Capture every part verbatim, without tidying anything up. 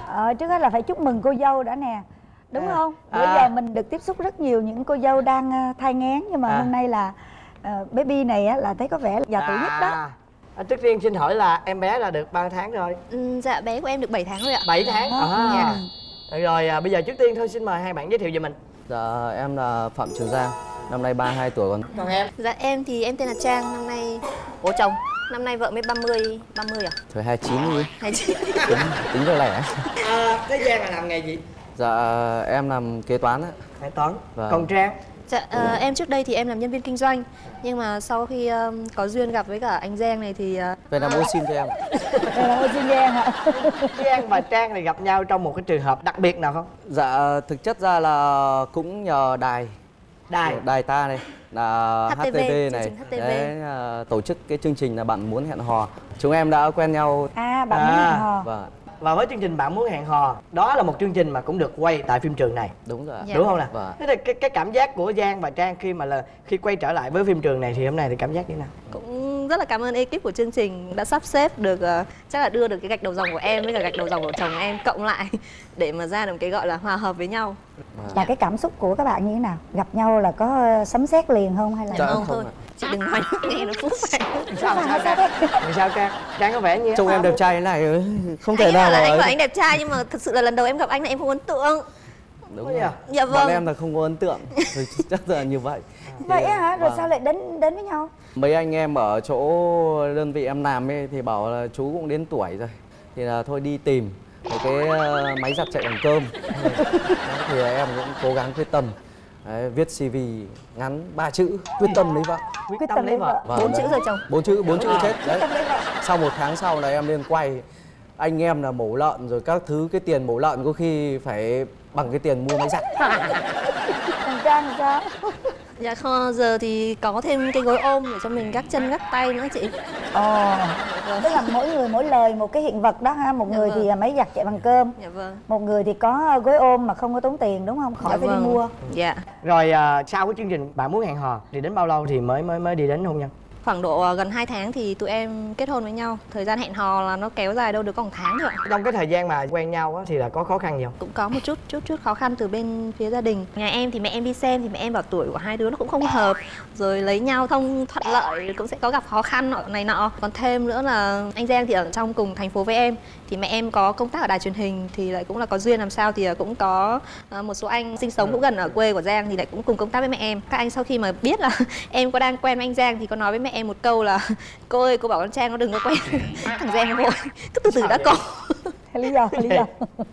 Ờ, trước hết là phải chúc mừng cô dâu đã nè. Đúng à. không? Bữa à. giờ mình được tiếp xúc rất nhiều những cô dâu đang thai nghén. Nhưng mà à. hôm nay là uh, baby này á, là thấy có vẻ già tuổi à. nhất đó. À, trước tiên xin hỏi là em bé là được bao tháng rồi? Ừ, dạ bé của em được bảy tháng rồi ạ. bảy tháng? À. À. Dạ. Rồi à, bây giờ trước tiên thôi xin mời hai bạn giới thiệu về mình. Dạ em là Phạm Trường Giang, năm nay ba mươi hai tuổi. Còn còn em? Dạ em thì em tên là Trang, năm nay bố chồng. Năm nay vợ mới ba mươi, ba mươi à? Thôi hai mươi chín đi. hai mươi chín. Tính, tính cho lẻ. À, thế Giang là làm nghề gì? Dạ em làm kế toán á. Kế toán. Vâng. Còn Trang? Dạ uh, em trước đây thì em làm nhân viên kinh doanh. Nhưng mà sau khi um, có duyên gặp với cả anh Giang này thì uh... về làm ô xin cho em. Về làm ô xin Giang ạ. Giang và Trang này gặp nhau trong một cái trường hợp đặc biệt nào không? Dạ thực chất ra là cũng nhờ đài Đài Đài ta này là hát tê vê, hát tê vê này đấy, uh, tổ chức cái chương trình là Bạn Muốn Hẹn Hò. Chúng em đã quen nhau. À Bạn Muốn Hẹn Hò. Vâng. Và với chương trình Bạn Muốn Hẹn Hò, đó là một chương trình mà cũng được quay tại phim trường này. Đúng rồi. Dạ. Đúng không nào? Vâng. Thế thì cái, cái cảm giác của Giang và Trang khi mà là khi quay trở lại với phim trường này thì hôm nay thì cảm giác như thế nào? Cũng rất là cảm ơn ekip của chương trình đã sắp xếp được uh, chắc là đưa được cái gạch đầu dòng của em với cả gạch đầu dòng của chồng em cộng lại để mà ra được cái gọi là hòa hợp với nhau. Vâng. Là cái cảm xúc của các bạn như thế nào? Gặp nhau là có sấm sét liền không hay là dạ, không, không thôi. Chị đừng nói nghe nó phúc phải. Sao sao Trang? Sao Trang? Trang có vẻ như trông em đẹp trai thế này không thể anh nào là mà anh bảo anh đẹp trai nhưng mà thật sự là lần đầu em gặp anh là em không ấn tượng. Đúng rồi. Dạ vâng. Bọn em là không có ấn tượng. Chắc là như vậy. Vậy á hả? Rồi vâng. sao lại đến đến với nhau? Mấy anh em ở chỗ đơn vị em làm ấy thì bảo là chú cũng đến tuổi rồi thì là thôi đi tìm một cái máy giặt chạy bằng cơm. Thì em cũng cố gắng quyết tâm. Đấy, viết xê vê ngắn ba chữ quyết tâm lấy vợ. Quyết tâm lấy vợ. Vâng, bốn chữ rồi chồng. Bốn chữ, bốn chữ chết đấy. Sau một tháng sau là em lên quay, anh em là mổ lợn rồi các thứ, cái tiền mổ lợn có khi phải bằng cái tiền mua máy giặt. Còn Trang thì sao? Dạ không, giờ thì có thêm cái gối ôm để cho mình gác chân gác tay nữa chị. Ồ, vâng. Tức là mỗi người mỗi lời một cái hiện vật đó ha. Một dạ người vâng. thì máy giặt chạy bằng cơm. Dạ vâng. Một người thì có gối ôm mà không có tốn tiền đúng không? Khỏi dạ phải vâng. đi mua. Dạ. Rồi à, sau cái chương trình Bạn Muốn Hẹn Hò thì đến bao lâu thì mới mới mới đi đến hôn nhân? Khoảng độ gần hai tháng thì tụi em kết hôn với nhau. Thời gian hẹn hò là nó kéo dài đâu được có một tháng thôi ạ. Trong cái thời gian mà quen nhau á, thì là có khó khăn gì không? Cũng có một chút chút chút khó khăn từ bên phía gia đình. Nhà em thì mẹ em đi xem thì mẹ em bảo tuổi của hai đứa nó cũng không hợp. Rồi lấy nhau không thuận lợi cũng sẽ có gặp khó khăn nọ này nọ. Còn thêm nữa là anh Giang thì ở trong cùng thành phố với em. Thì mẹ em có công tác ở đài truyền hình thì lại cũng là có duyên làm sao thì cũng có một số anh sinh sống cũng gần ở quê của Giang thì lại cũng cùng công tác với mẹ em. Các anh sau khi mà biết là em có đang quen với anh Giang thì có nói với mẹ em một câu là cô ơi cô bảo con Trang nó đừng có quen thằng Giang vội, cứ từ từ đã có. Lý do, lý do.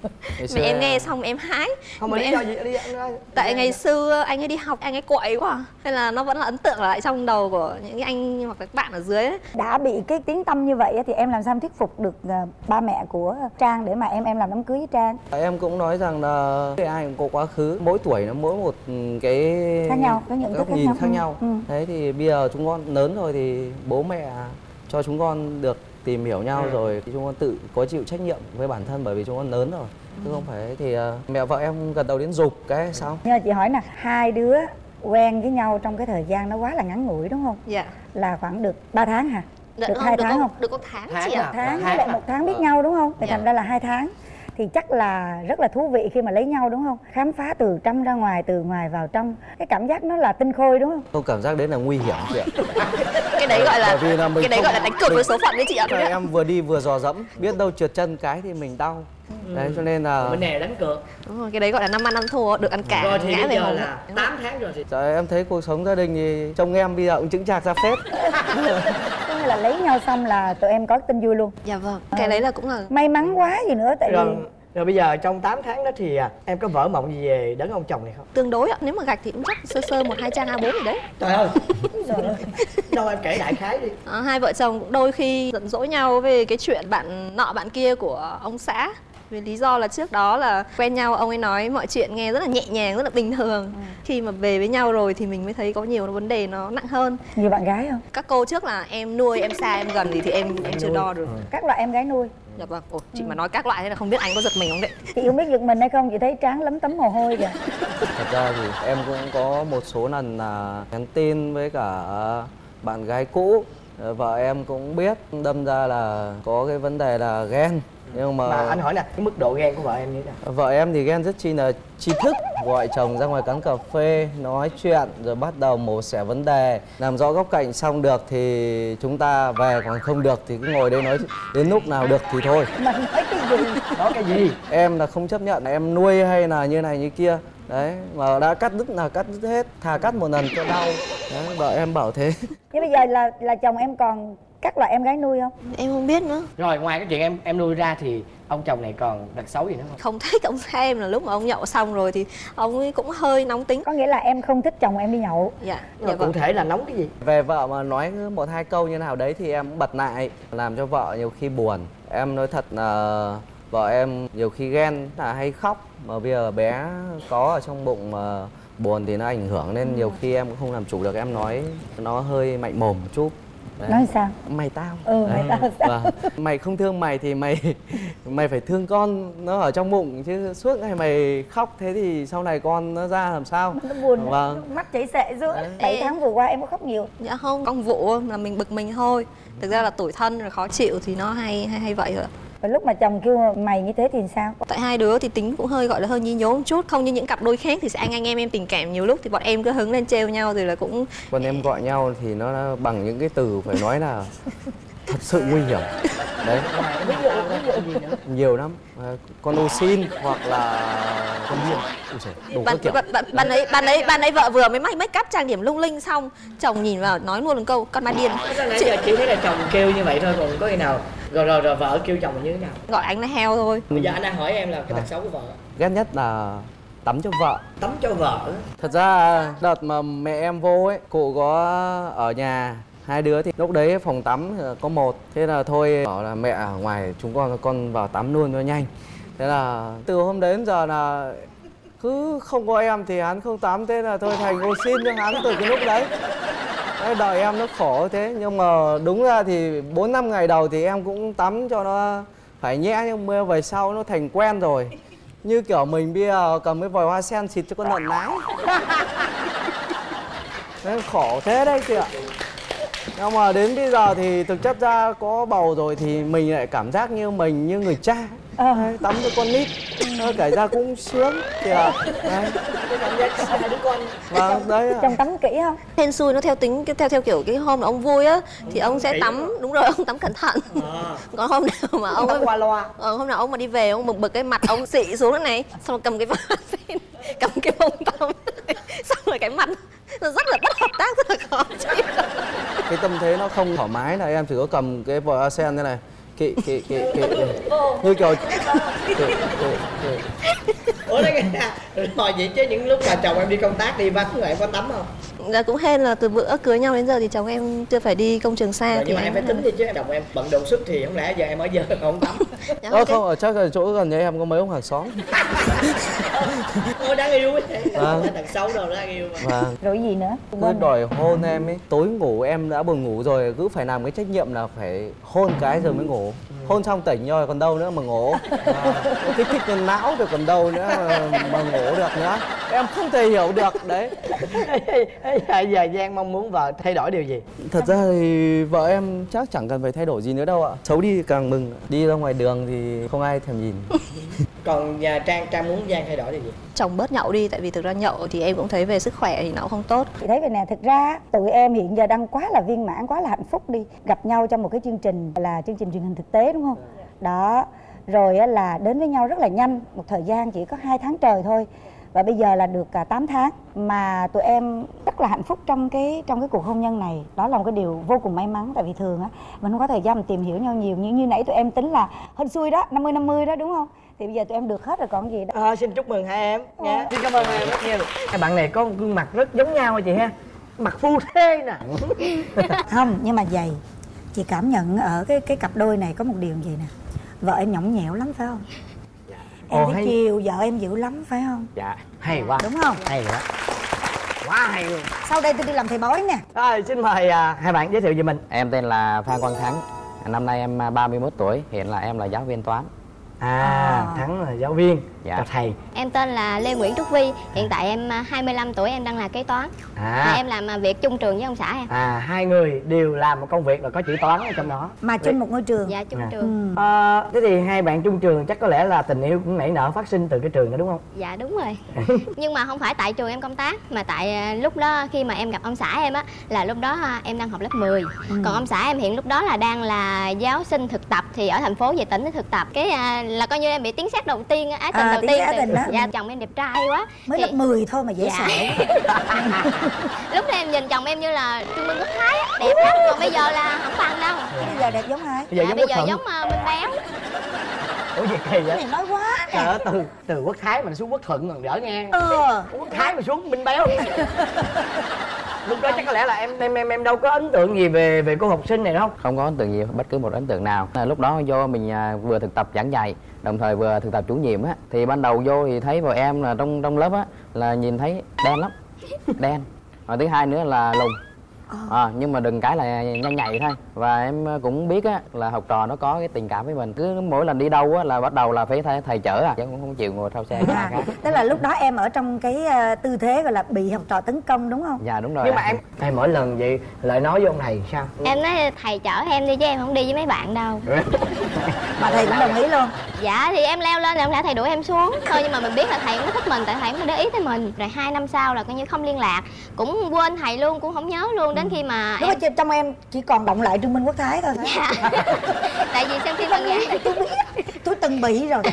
Mẹ em nghe xong em hái. Không mà lý do gì? Lý do... Tại ngày xưa anh ấy đi học anh ấy quậy quá nên là nó vẫn là ấn tượng lại trong đầu của những cái anh hoặc các bạn ở dưới ấy. Đã bị cái tiếng tăm như vậy thì em làm sao em thuyết phục được ba mẹ của Trang để mà em em làm đám cưới với Trang? Em cũng nói rằng là ai cũng có quá khứ, mỗi tuổi nó mỗi một cái khác nhau, có những góc khác nhìn nhau. khác nhau. Ừ. Đấy thì bây giờ chúng con lớn rồi thì bố mẹ cho chúng con được tìm hiểu nhau ừ. rồi thì chúng con tự có chịu trách nhiệm với bản thân bởi vì chúng con lớn rồi. Chứ không phải thì uh, mẹ vợ em gật đầu đến giục cái xong. Nhưng mà chị hỏi nè, hai đứa quen với nhau trong cái thời gian nó quá là ngắn ngủi đúng không? Dạ. Là khoảng được ba tháng hả? Dạ, được hai tháng có, không? Được có tháng, tháng chị ạ. à? Một tháng tháng với lại à? một tháng biết ờ. nhau đúng không? Thì dạ. thành ra là hai tháng. Thì chắc là rất là thú vị khi mà lấy nhau đúng không? Khám phá từ trong ra ngoài, từ ngoài vào trong. Cái cảm giác nó là tinh khôi đúng không? Tôi cảm giác đấy là nguy hiểm chị ạ. Cái đấy gọi là, là cái đấy không, gọi là đánh cược với số phận đấy chị ạ. Em vừa đi vừa dò dẫm, biết đâu trượt chân cái thì mình đau. Ừ. Đấy cho nên là bên này đánh cược. Đúng rồi, cái đấy gọi là năm ăn năm thua, được ăn cả. Rồi thì ngã bây giờ về là tám tháng rồi thì trời, em thấy cuộc sống gia đình thì chồng em bây giờ cũng chững chạc ra phết. Có nghĩa là lấy nhau xong là tụi em có tin vui luôn. Dạ vâng, cái đấy là cũng là may mắn quá gì nữa tại rồi, vì rồi bây giờ trong tám tháng đó thì à, em có vỡ mộng gì về đấng ông chồng này không? tương đối ạ, nếu mà gạch thì cũng chắc sơ sơ một hai trang A bốn gì đấy. Trời ơi. Trời ơi. Đâu em kể đại khái đi. À, hai vợ chồng cũng đôi khi giận dỗi nhau về cái chuyện bạn nọ bạn kia của ông xã. Vì lý do là trước đó là quen nhau ông ấy nói mọi chuyện nghe rất là nhẹ nhàng, rất là bình thường. ừ. Khi mà về với nhau rồi thì mình mới thấy có nhiều vấn đề nó nặng hơn. nhiều bạn gái không? Các cô trước là em nuôi, em xa, em gần thì, thì em em chưa đo được. ừ. Các loại em gái nuôi. Dạ vâng. Ồ, chị ừ. mà nói các loại thế là không biết anh có giật mình không đấy. Chị không biết giật mình hay không, chị thấy trán lấm tấm mồ hôi kìa. Thật ra thì em cũng có một số lần là nhắn tin với cả bạn gái cũ. Vợ em cũng biết, đâm ra là có cái vấn đề là ghen. Nhưng mà, Mà anh hỏi nè, cái mức độ ghen của vợ em như thế nào? vợ em thì ghen rất chi là tri thức, gọi chồng ra ngoài quán cà phê nói chuyện rồi bắt đầu mổ xẻ vấn đề, làm rõ góc cạnh xong được thì chúng ta về, còn không được thì cứ ngồi đây nói đến lúc nào được thì thôi. Mình nói cái gì? Đó cái gì? Em là không chấp nhận em nuôi hay là như này như kia. Đấy, mà đã cắt đứt là cắt đứt hết, thà cắt một lần cho đau. Đấy, vợ em bảo thế. Nhưng bây giờ là là chồng em còn các loại em gái nuôi không? Em không biết nữa. Rồi ngoài cái chuyện em em nuôi ra thì ông chồng này còn tật xấu gì nữa không? Không thích ông xem là lúc mà ông nhậu xong rồi thì ông ấy cũng hơi nóng tính. Có nghĩa là em không thích chồng em đi nhậu. Dạ, dạ Rồi cụ vâng. thể là nóng cái gì? Về vợ mà nói một hai câu như nào đấy thì em cũng bật lại, làm cho vợ nhiều khi buồn. Em nói thật là vợ em nhiều khi ghen là hay khóc, mà bây giờ bé có ở trong bụng mà buồn thì nó ảnh hưởng nên nhiều khi em cũng không làm chủ được, em nói nó hơi mạnh mồm một chút. Đấy. Nói sao? Mày tao. Ừ, mày tao sao? Vâng. Mày không thương mày thì mày mày phải thương con nó ở trong bụng chứ, suốt ngày mày khóc thế thì sau này con nó ra làm sao? Nó buồn, Vâng. mắt chảy xệ xuống. Đấy. bảy tháng vừa qua em có khóc nhiều. Dạ không, công vụ là mình bực mình thôi. Thực ra là tủi thân rồi khó chịu thì nó hay hay hay vậy rồi. Và lúc mà chồng kêu mày như thế thì sao? Tại hai đứa thì tính cũng hơi gọi là hơi nhí nhố một chút, không như những cặp đôi khác thì sẽ anh anh em em tình cảm, nhiều lúc thì bọn em cứ hứng lên trêu nhau rồi là cũng Còn em gọi nhau thì nó bằng những cái từ phải nói là thật sự nguy hiểm. Đấy. Ví dụ ví dụ gì nữa? Nhiều lắm. À, con ô xin hoặc là con điên. Ôi trời, đủ bạn, các kiểu. bạn, bạn, bạn ấy bạn ấy bạn ấy vợ vừa mới make make up trang điểm lung linh xong, chồng nhìn vào nói luôn một câu con ma điên. Nãy giờ chỉ thấy là chồng kêu như vậy thôi, còn có khi nào rồi rồi rồi vợ kêu chồng như thế nào? Gọi anh là heo thôi. Bây giờ anh đang hỏi em là cái tật xấu của vợ. Ghét nhất là tắm cho vợ. Tắm cho vợ. Thật ra đợt mà mẹ em vô ấy, cụ có ở nhà hai đứa thì lúc đấy phòng tắm có một, thế là thôi bảo là mẹ ở ngoài chúng con con vào tắm luôn cho nhanh. Thế là từ hôm đến giờ là cứ không có em thì hắn không tắm, thế là thôi thành ô xin cho hắn từ cái lúc đấy. Đấy, đời em nó khổ thế, nhưng mà đúng ra thì bốn năm ngày đầu thì em cũng tắm cho nó phải nhẹ, nhưng mà về sau nó thành quen rồi. Như kiểu mình bây giờ cầm cái vòi hoa sen xịt cho con lợn nái. Đấy, khổ thế đấy chị ạ. Nhưng mà đến bây giờ thì thực chất ra có bầu rồi thì mình lại cảm giác như mình như người cha. Đấy, tắm cho con nít nó kể ra cũng sướng kìa. Đấy. Cái cảm giác hai đứa con. Vâng, đấy ạ. Chồng tắm kỹ không? Hên xui nó theo tính theo theo kiểu cái hôm mà ông vui á thì ông sẽ kỹ tắm, đúng rồi, ông tắm cẩn thận. À. Còn hôm nào mà ông Tắm qua loa. ờ, hôm nào ông mà đi về ông bực bực cái mặt ông xị xuống thế này, xong rồi cầm cái vạt xin, cầm cái bông tắm, xong rồi cái mặt nó rất là bất hợp tác, rất là khó chịu. Cái tâm thế nó không thoải mái là em chỉ có cầm cái vòi hoa sen thế này, kỵ kỵ kỵ kỵ như kiểu kỵ, kỵ, kỵ. Ủa đấy cái rồi vậy chứ những lúc mà chồng em đi công tác đi vắng rồi em có tắm không? Là cũng hên là từ bữa cưới nhau đến giờ thì chồng em chưa phải đi công trường xa. Rồi, thì nhưng mà em phải tính đi chứ, chồng em bận đột xuất thì không lẽ giờ em ở giờ không tắm? Dạ, Ơ ok. không, ở chắc là chỗ gần nhà em có mấy ông hàng xóm. Ôi đáng yêu quá thế. Vâng. Tật xấu đâu đáng yêu mà. Vâng. Rồi gì nữa? Cứ đòi hôn em ấy, tối ngủ em đã buồn ngủ rồi cứ phải làm cái trách nhiệm là phải hôn cái rồi mới ngủ. Hôn xong tỉnh rồi còn đâu nữa mà ngủ. Kích thích lên não rồi còn đâu nữa mà, mà ngủ được nữa. Em không thể hiểu được đấy. Giờ giờ Giang mong muốn vợ thay đổi điều gì? Thật ra thì vợ em chắc chẳng cần phải thay đổi gì nữa đâu ạ. Xấu đi càng mừng. Đi ra ngoài đường thì không ai thèm nhìn. Còn nhà Trang Trang muốn Giang thay đổi điều gì? Chồng bớt nhậu đi, tại vì thực ra nhậu thì em cũng thấy về sức khỏe thì nó cũng không tốt. Chị thấy vậy nè, thực ra tụi em hiện giờ đang quá là viên mãn, quá là hạnh phúc đi. Gặp nhau trong một cái chương trình là chương trình truyền hình thực tế đúng không? Đó, rồi á là đến với nhau rất là nhanh, một thời gian chỉ có hai tháng trời thôi. Và bây giờ là được cả tám tháng mà tụi em rất là hạnh phúc trong cái trong cái cuộc hôn nhân này. Đó là một cái điều vô cùng may mắn, tại vì thường á mình không có thời gian mình tìm hiểu nhau nhiều, như như nãy tụi em tính là hên xui đó, năm mươi năm mươi đó đúng không? Thì bây giờ tụi em được hết rồi còn gì đó. À, xin chúc mừng hai em nha. Xin cảm ơn hai em rất nhiều. Hai bạn này có một gương mặt rất giống nhau chị ha. Mặt phu thê nè. Không, nhưng mà vậy chị cảm nhận ở cái cái cặp đôi này có một điều gì nè, vợ em nhõng nhẽo lắm phải không? Dạ. Em Ồ, thấy hay. chiều vợ em dữ lắm phải không? Dạ, hay quá. Đúng không? Hay quá. Quá hay luôn. Sau đây tôi đi làm thầy bói nè. Rồi, xin mời à, hai bạn giới thiệu về mình. Em tên là Phan Quang Thắng. Năm nay em ba mươi mốt tuổi, hiện là em là giáo viên toán. À, À. Thắng là giáo viên. Chào thầy. Em tên là Lê Nguyễn Trúc Vi. Hiện tại em hai mươi lăm tuổi, em đang là kế toán. À. Và em làm việc chung trường với ông xã em. À, hai người đều làm một công việc là có chữ toán ở trong đó. Mà chung một ngôi trường. Dạ, chung À. trường. Ừ. À, thế thì hai bạn chung trường chắc có lẽ là tình yêu cũng nảy nở phát sinh từ cái trường đó đúng không? Dạ đúng rồi. Nhưng mà không phải tại trường em công tác, mà tại à, lúc đó khi mà em gặp ông xã em á, là lúc đó à, em đang học lớp mười. Ừ. Còn ông xã em hiện lúc đó là đang là giáo sinh thực tập, thì ở thành phố về tỉnh để thực tập. Cái à, là coi như em bị tiếng sét đầu tiên á, ái tình À, đầu tiếng tiên ái từ- tình đó. Dạ, chồng em đẹp trai quá. Mới Thì- lớp mười thôi mà dễ Dạ. sợ. Lúc đó em nhìn chồng em như là Trương Minh Quốc Thái á, đẹp lắm. Còn bây giờ là không bằng đâu. Bây giờ đẹp giống ai? Bây giờ Dạ, giống bây Quốc giờ Thuận. giống uh, Minh Béo. Ủa gì kỳ Cái vậy? này nói quá Trời nè. ơi, từ từ Quốc Thái mà xuống Quốc Thuận còn đỡ nghe. Ờ. Quốc Thái mà xuống Minh Béo. Lúc đó chắc có lẽ là em em em em đâu có ấn tượng gì về về cô học sinh này đâu. Không có ấn tượng gì, bất cứ một ấn tượng nào. À, lúc đó do mình à, vừa thực tập giảng dạy, đồng thời vừa thực tập chủ nhiệm á, thì ban đầu vô thì thấy vợ em là trong trong lớp á là nhìn thấy đen lắm, đen. Và thứ hai nữa là lùn. À, nhưng mà đừng cái là nhanh nhạy thôi. Và em cũng biết á là học trò nó có cái tình cảm với mình, cứ mỗi lần đi đâu á là bắt đầu là phải thầy, thầy chở à, chứ cũng không chịu ngồi sau xe của ai À, khác. tức là lúc đó em ở trong cái à, tư thế gọi là bị học trò tấn công đúng không? Dạ đúng rồi. Nhưng mà em thầy mỗi lần vậy lại nói với ông thầy sao? Em nói thầy chở em đi chứ em không đi với mấy bạn đâu. Mà thầy cũng đồng ý luôn. Dạ thì em leo lên là ông xã thầy đuổi em xuống thôi, nhưng mà mình biết là thầy cũng thích mình, tại thầy cũng để ý tới mình. Rồi hai năm sau là coi như không liên lạc, cũng quên thầy luôn, cũng không nhớ luôn, đến khi mà Lúc em... đó trong em chỉ còn động lại Trương Minh Quốc Thái thôi. Dạ. Tại vì xem phim bằng gà. Tôi biết, tôi từng bị rồi.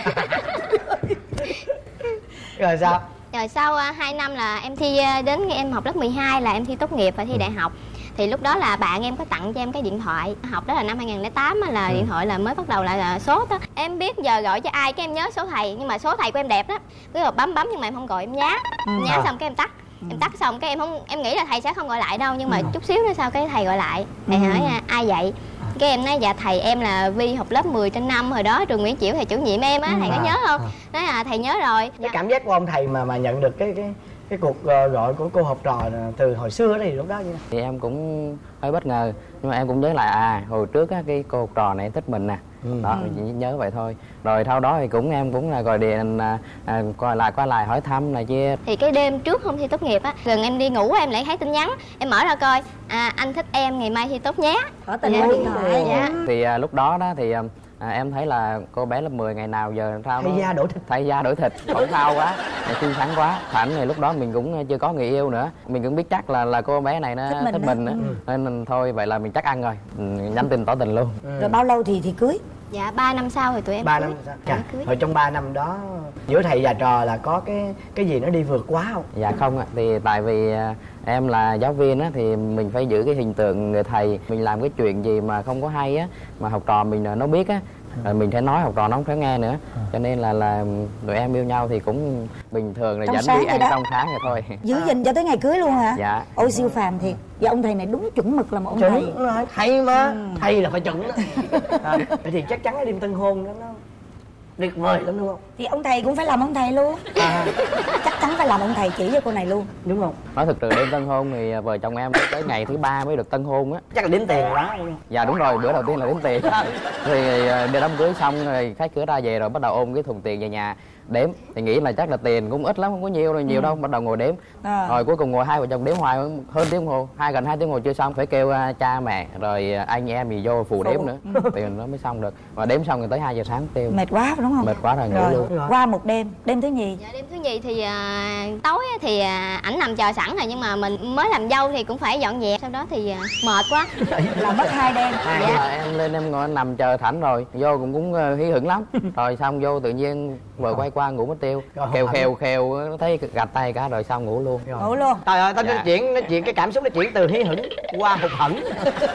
Rồi sao? Rồi sau uh, hai năm là em thi uh, đến em học lớp mười hai là em thi tốt nghiệp và thi đại học. Thì lúc đó là bạn em có tặng cho em cái điện thoại. Học đó là năm hai không không tám á, là điện thoại là mới bắt đầu là, là số đó. Em biết giờ gọi cho ai cái em nhớ số thầy, nhưng mà số thầy của em đẹp đó. Cứ rồi bấm bấm nhưng mà em không gọi, em nhá. Em nhá À. xong cái em tắt. Em tắt xong cái em không em nghĩ là thầy sẽ không gọi lại đâu, nhưng mà chút xíu nữa sau cái thầy gọi lại. Thầy hỏi à, ai vậy? Cái em nói dạ thầy em là Vi, học lớp mười trên năm hồi đó trường Nguyễn Chiểu, thầy chủ nhiệm em á, thầy có À. nhớ không? Nói là thầy nhớ rồi. Cái cảm giác của ông thầy mà mà nhận được cái cái cái cuộc ờ, gọi của cô học trò từ hồi xưa thì lúc đó như nào? Thì em cũng hơi bất ngờ, nhưng mà em cũng nhớ lại à hồi trước á cái cô học trò này thích mình nè. Ừ. Đó, mình chỉ nhớ vậy thôi. Rồi sau đó thì cũng em cũng là gọi điện à, à, qua lại qua lại hỏi thăm này kia. Thì cái đêm trước hôm thi tốt nghiệp á, gần em đi ngủ em lại thấy tin nhắn, em mở ra coi, à anh thích em, ngày mai thi tốt nhé. Có tình Dạ. qua điện thoại. Dạ. Thì à, lúc đó đó thì à, em thấy là cô bé lớp mười ngày nào giờ sao Thay nó da đổi thịt. thay da đổi thịt, khẩu thao quá, xinh xắn quá. Thảnh thì lúc đó mình cũng chưa có người yêu nữa, mình cũng biết chắc là là cô bé này nó Thích mình thích đó. mình nữa. Ừ. Nên thôi vậy là mình chắc ăn rồi, ừ, nhắn tin tỏ tình luôn. Rồi bao lâu thì thì cưới? Dạ ba năm sau thì tụi em ba cưới. năm sao? Dạ, Chà, cưới. hồi trong ba năm đó giữa thầy và trò là có cái cái gì nó đi vượt quá không? Dạ không ạ, thì tại vì à, em là giáo viên á thì mình phải giữ cái hình tượng người thầy. Mình làm cái chuyện gì mà không có hay á mà học trò mình à, nó biết á, rồi mình phải nói học trò nó không phải nghe nữa. Cho nên là là tụi em yêu nhau thì cũng bình thường, là Trong dẫn sáng đi vậy ăn đó. trong sáng rồi thôi. Giữ gìn cho tới ngày cưới luôn hả? Dạ. Ôi siêu phàm thiệt. Và ông thầy này đúng chuẩn mực là một ông thầy. Chuẩn rồi, thầy mà. Thầy là phải chuẩn đó. À, vậy thì chắc chắn cái đêm tân hôn đó nó tuyệt vời lắm đúng không? Thì ông thầy cũng phải làm ông thầy luôn. À, Chắc chắn phải làm ông thầy chỉ cho cô này luôn. đúng không? Nói thực sự đêm tân hôn thì vợ chồng em tới ngày thứ ba mới được tân hôn á. Chắc là đếm tiền quá đúng không? Dạ đúng rồi, bữa đầu tiên là đếm tiền. Thì à, đi đám cưới xong rồi khách cửa ra về rồi bắt đầu ôm cái thùng tiền về nhà đếm, thì nghĩ là chắc là tiền cũng ít lắm, không có nhiều rồi nhiều đâu, bắt đầu ngồi đếm. À. Rồi cuối cùng ngồi hai vợ chồng đếm hoài hơn tiếng đồng hồ, hai gần hai tiếng đồng hồ chưa xong, phải kêu à, cha mẹ rồi à, anh em gì vô phụ đếm nữa, tiền nó mới xong được. Và đếm xong rồi tới hai giờ sáng tiêu. Mệt quá đúng không? Mệt quá rồi ngủ Rồi, luôn. qua một đêm, đêm thứ nhì. Dạ đêm thứ nhì thì à, tối á thì à, ảnh nằm chờ sẵn rồi, nhưng mà mình mới làm dâu thì cũng phải dọn dẹp. Sau đó thì à, mệt quá. Là mất hai đêm. Hai Dạ. Em lên em ngồi nằm chờ Thảnh rồi vô cũng cũng uh, hí hửng lắm. Rồi xong vô tự nhiên vợ quay qua ngủ mất tiêu, Rồi, khều Thảnh. khều khều nó thấy gạch tay cả rồi xong ngủ luôn. Rồi. Ngủ luôn. Trời ơi, tao Dạ. nói chuyện nói chuyện cái cảm xúc nó chuyển từ hí hửng qua hụt hẫng.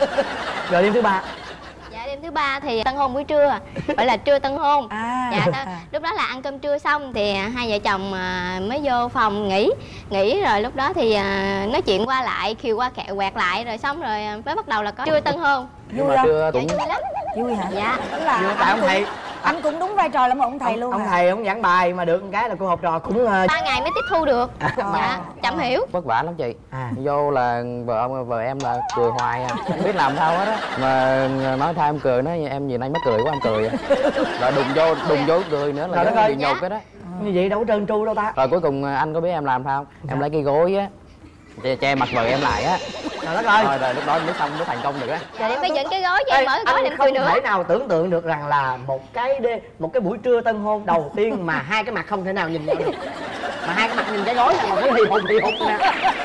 Rồi đêm thứ ba. Dạ đêm thứ ba thì tân hôn buổi trưa, gọi là trưa tân hôn. À. Dạ ta, lúc đó là ăn cơm trưa xong thì hai vợ chồng à, mới vô phòng nghỉ nghỉ rồi lúc đó thì à, nói chuyện qua lại, khiều qua kẹo quẹt lại, rồi xong rồi à, mới bắt đầu là có trưa tân hôn. Nhưng Vui mà không? trưa Dạ cũng vui lắm. Vui hả? Dạ. Tức là Nhưng mà tại anh ông thầy cũng, anh cũng đúng vai trò là một ông thầy ông, luôn ông hả? thầy ông giảng bài mà được một cái là cô học trò cũng uh, Ba ngày mới tiếp thu được. Dạ chậm hiểu. vất vả lắm chị. À. Vô là vợ ông vợ em là cười hoài à, không biết làm sao hết á. Mà nói thay em cười, nói em gì nay mới cười quá em cười à. Rồi đùng vô đùng vô cười nữa là Trời đất nó ơi. bị nhục cái đó. Như vậy đâu có trơn tru đâu ta. Rồi cuối cùng anh có biết em làm sao không? Dạ. Em lấy cái gối á che, che mặt vợ em lại á. Trời đất ơi. Rồi, rồi lúc đó mới xong mới thành công được á. Rồi em phải dựng cái gối cho em mở cái gối anh em cười không nữa. thể nào tưởng tượng được rằng là một cái đê, một cái buổi trưa tân hôn đầu tiên mà hai cái mặt không thể nào nhìn nhau được, mà hai cái mặt nhìn cái gối là một cái hì hục hì hục nè.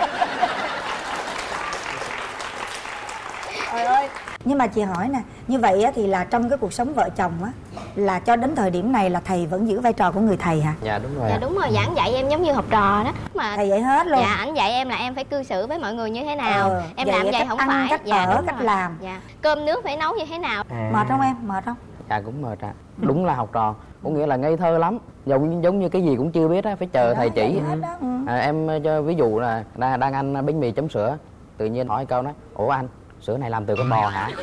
Trời ơi. Nhưng mà chị hỏi nè, như vậy á, thì là trong cái cuộc sống vợ chồng á, là cho đến thời điểm này là thầy vẫn giữ vai trò của người thầy hả? Dạ đúng rồi. Dạ đúng rồi, giảng dạy em giống như học trò đó mà. Thầy dạy hết luôn. Dạ, ảnh dạy em là em phải cư xử với mọi người như thế nào, Ờ, em dạy làm vậy cách không ăn, phải. cách Dạ, ở, đúng cách rồi. làm. Dạ, cơm nước phải nấu như thế nào. À. Mệt không em? Mệt không? Dạ cũng mệt ạ. Đúng là học trò, có nghĩa là ngây thơ lắm, giống giống như cái gì cũng chưa biết á, phải chờ Đó, thầy chỉ. dạy hết đó. Ừ. À, em cho ví dụ là đang, đang ăn bánh mì chấm sữa, tự nhiên hỏi câu nói: ủa anh, sữa này làm từ con bò hả?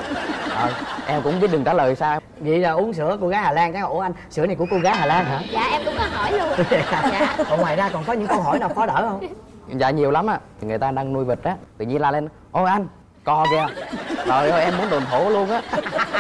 Rồi em cũng biết đừng trả lời sao. Vậy là uống sữa cô gái Hà Lan, cái ủa anh sữa này của cô gái Hà Lan hả? Dạ em cũng có hỏi luôn. Dạ. Còn ngoài ra còn có những câu hỏi nào khó đỡ không? Dạ nhiều lắm á. Người ta đang nuôi vịt á, tự nhiên la lên: ôi anh, cò kìa. Trời ơi em muốn đồn thổ luôn á.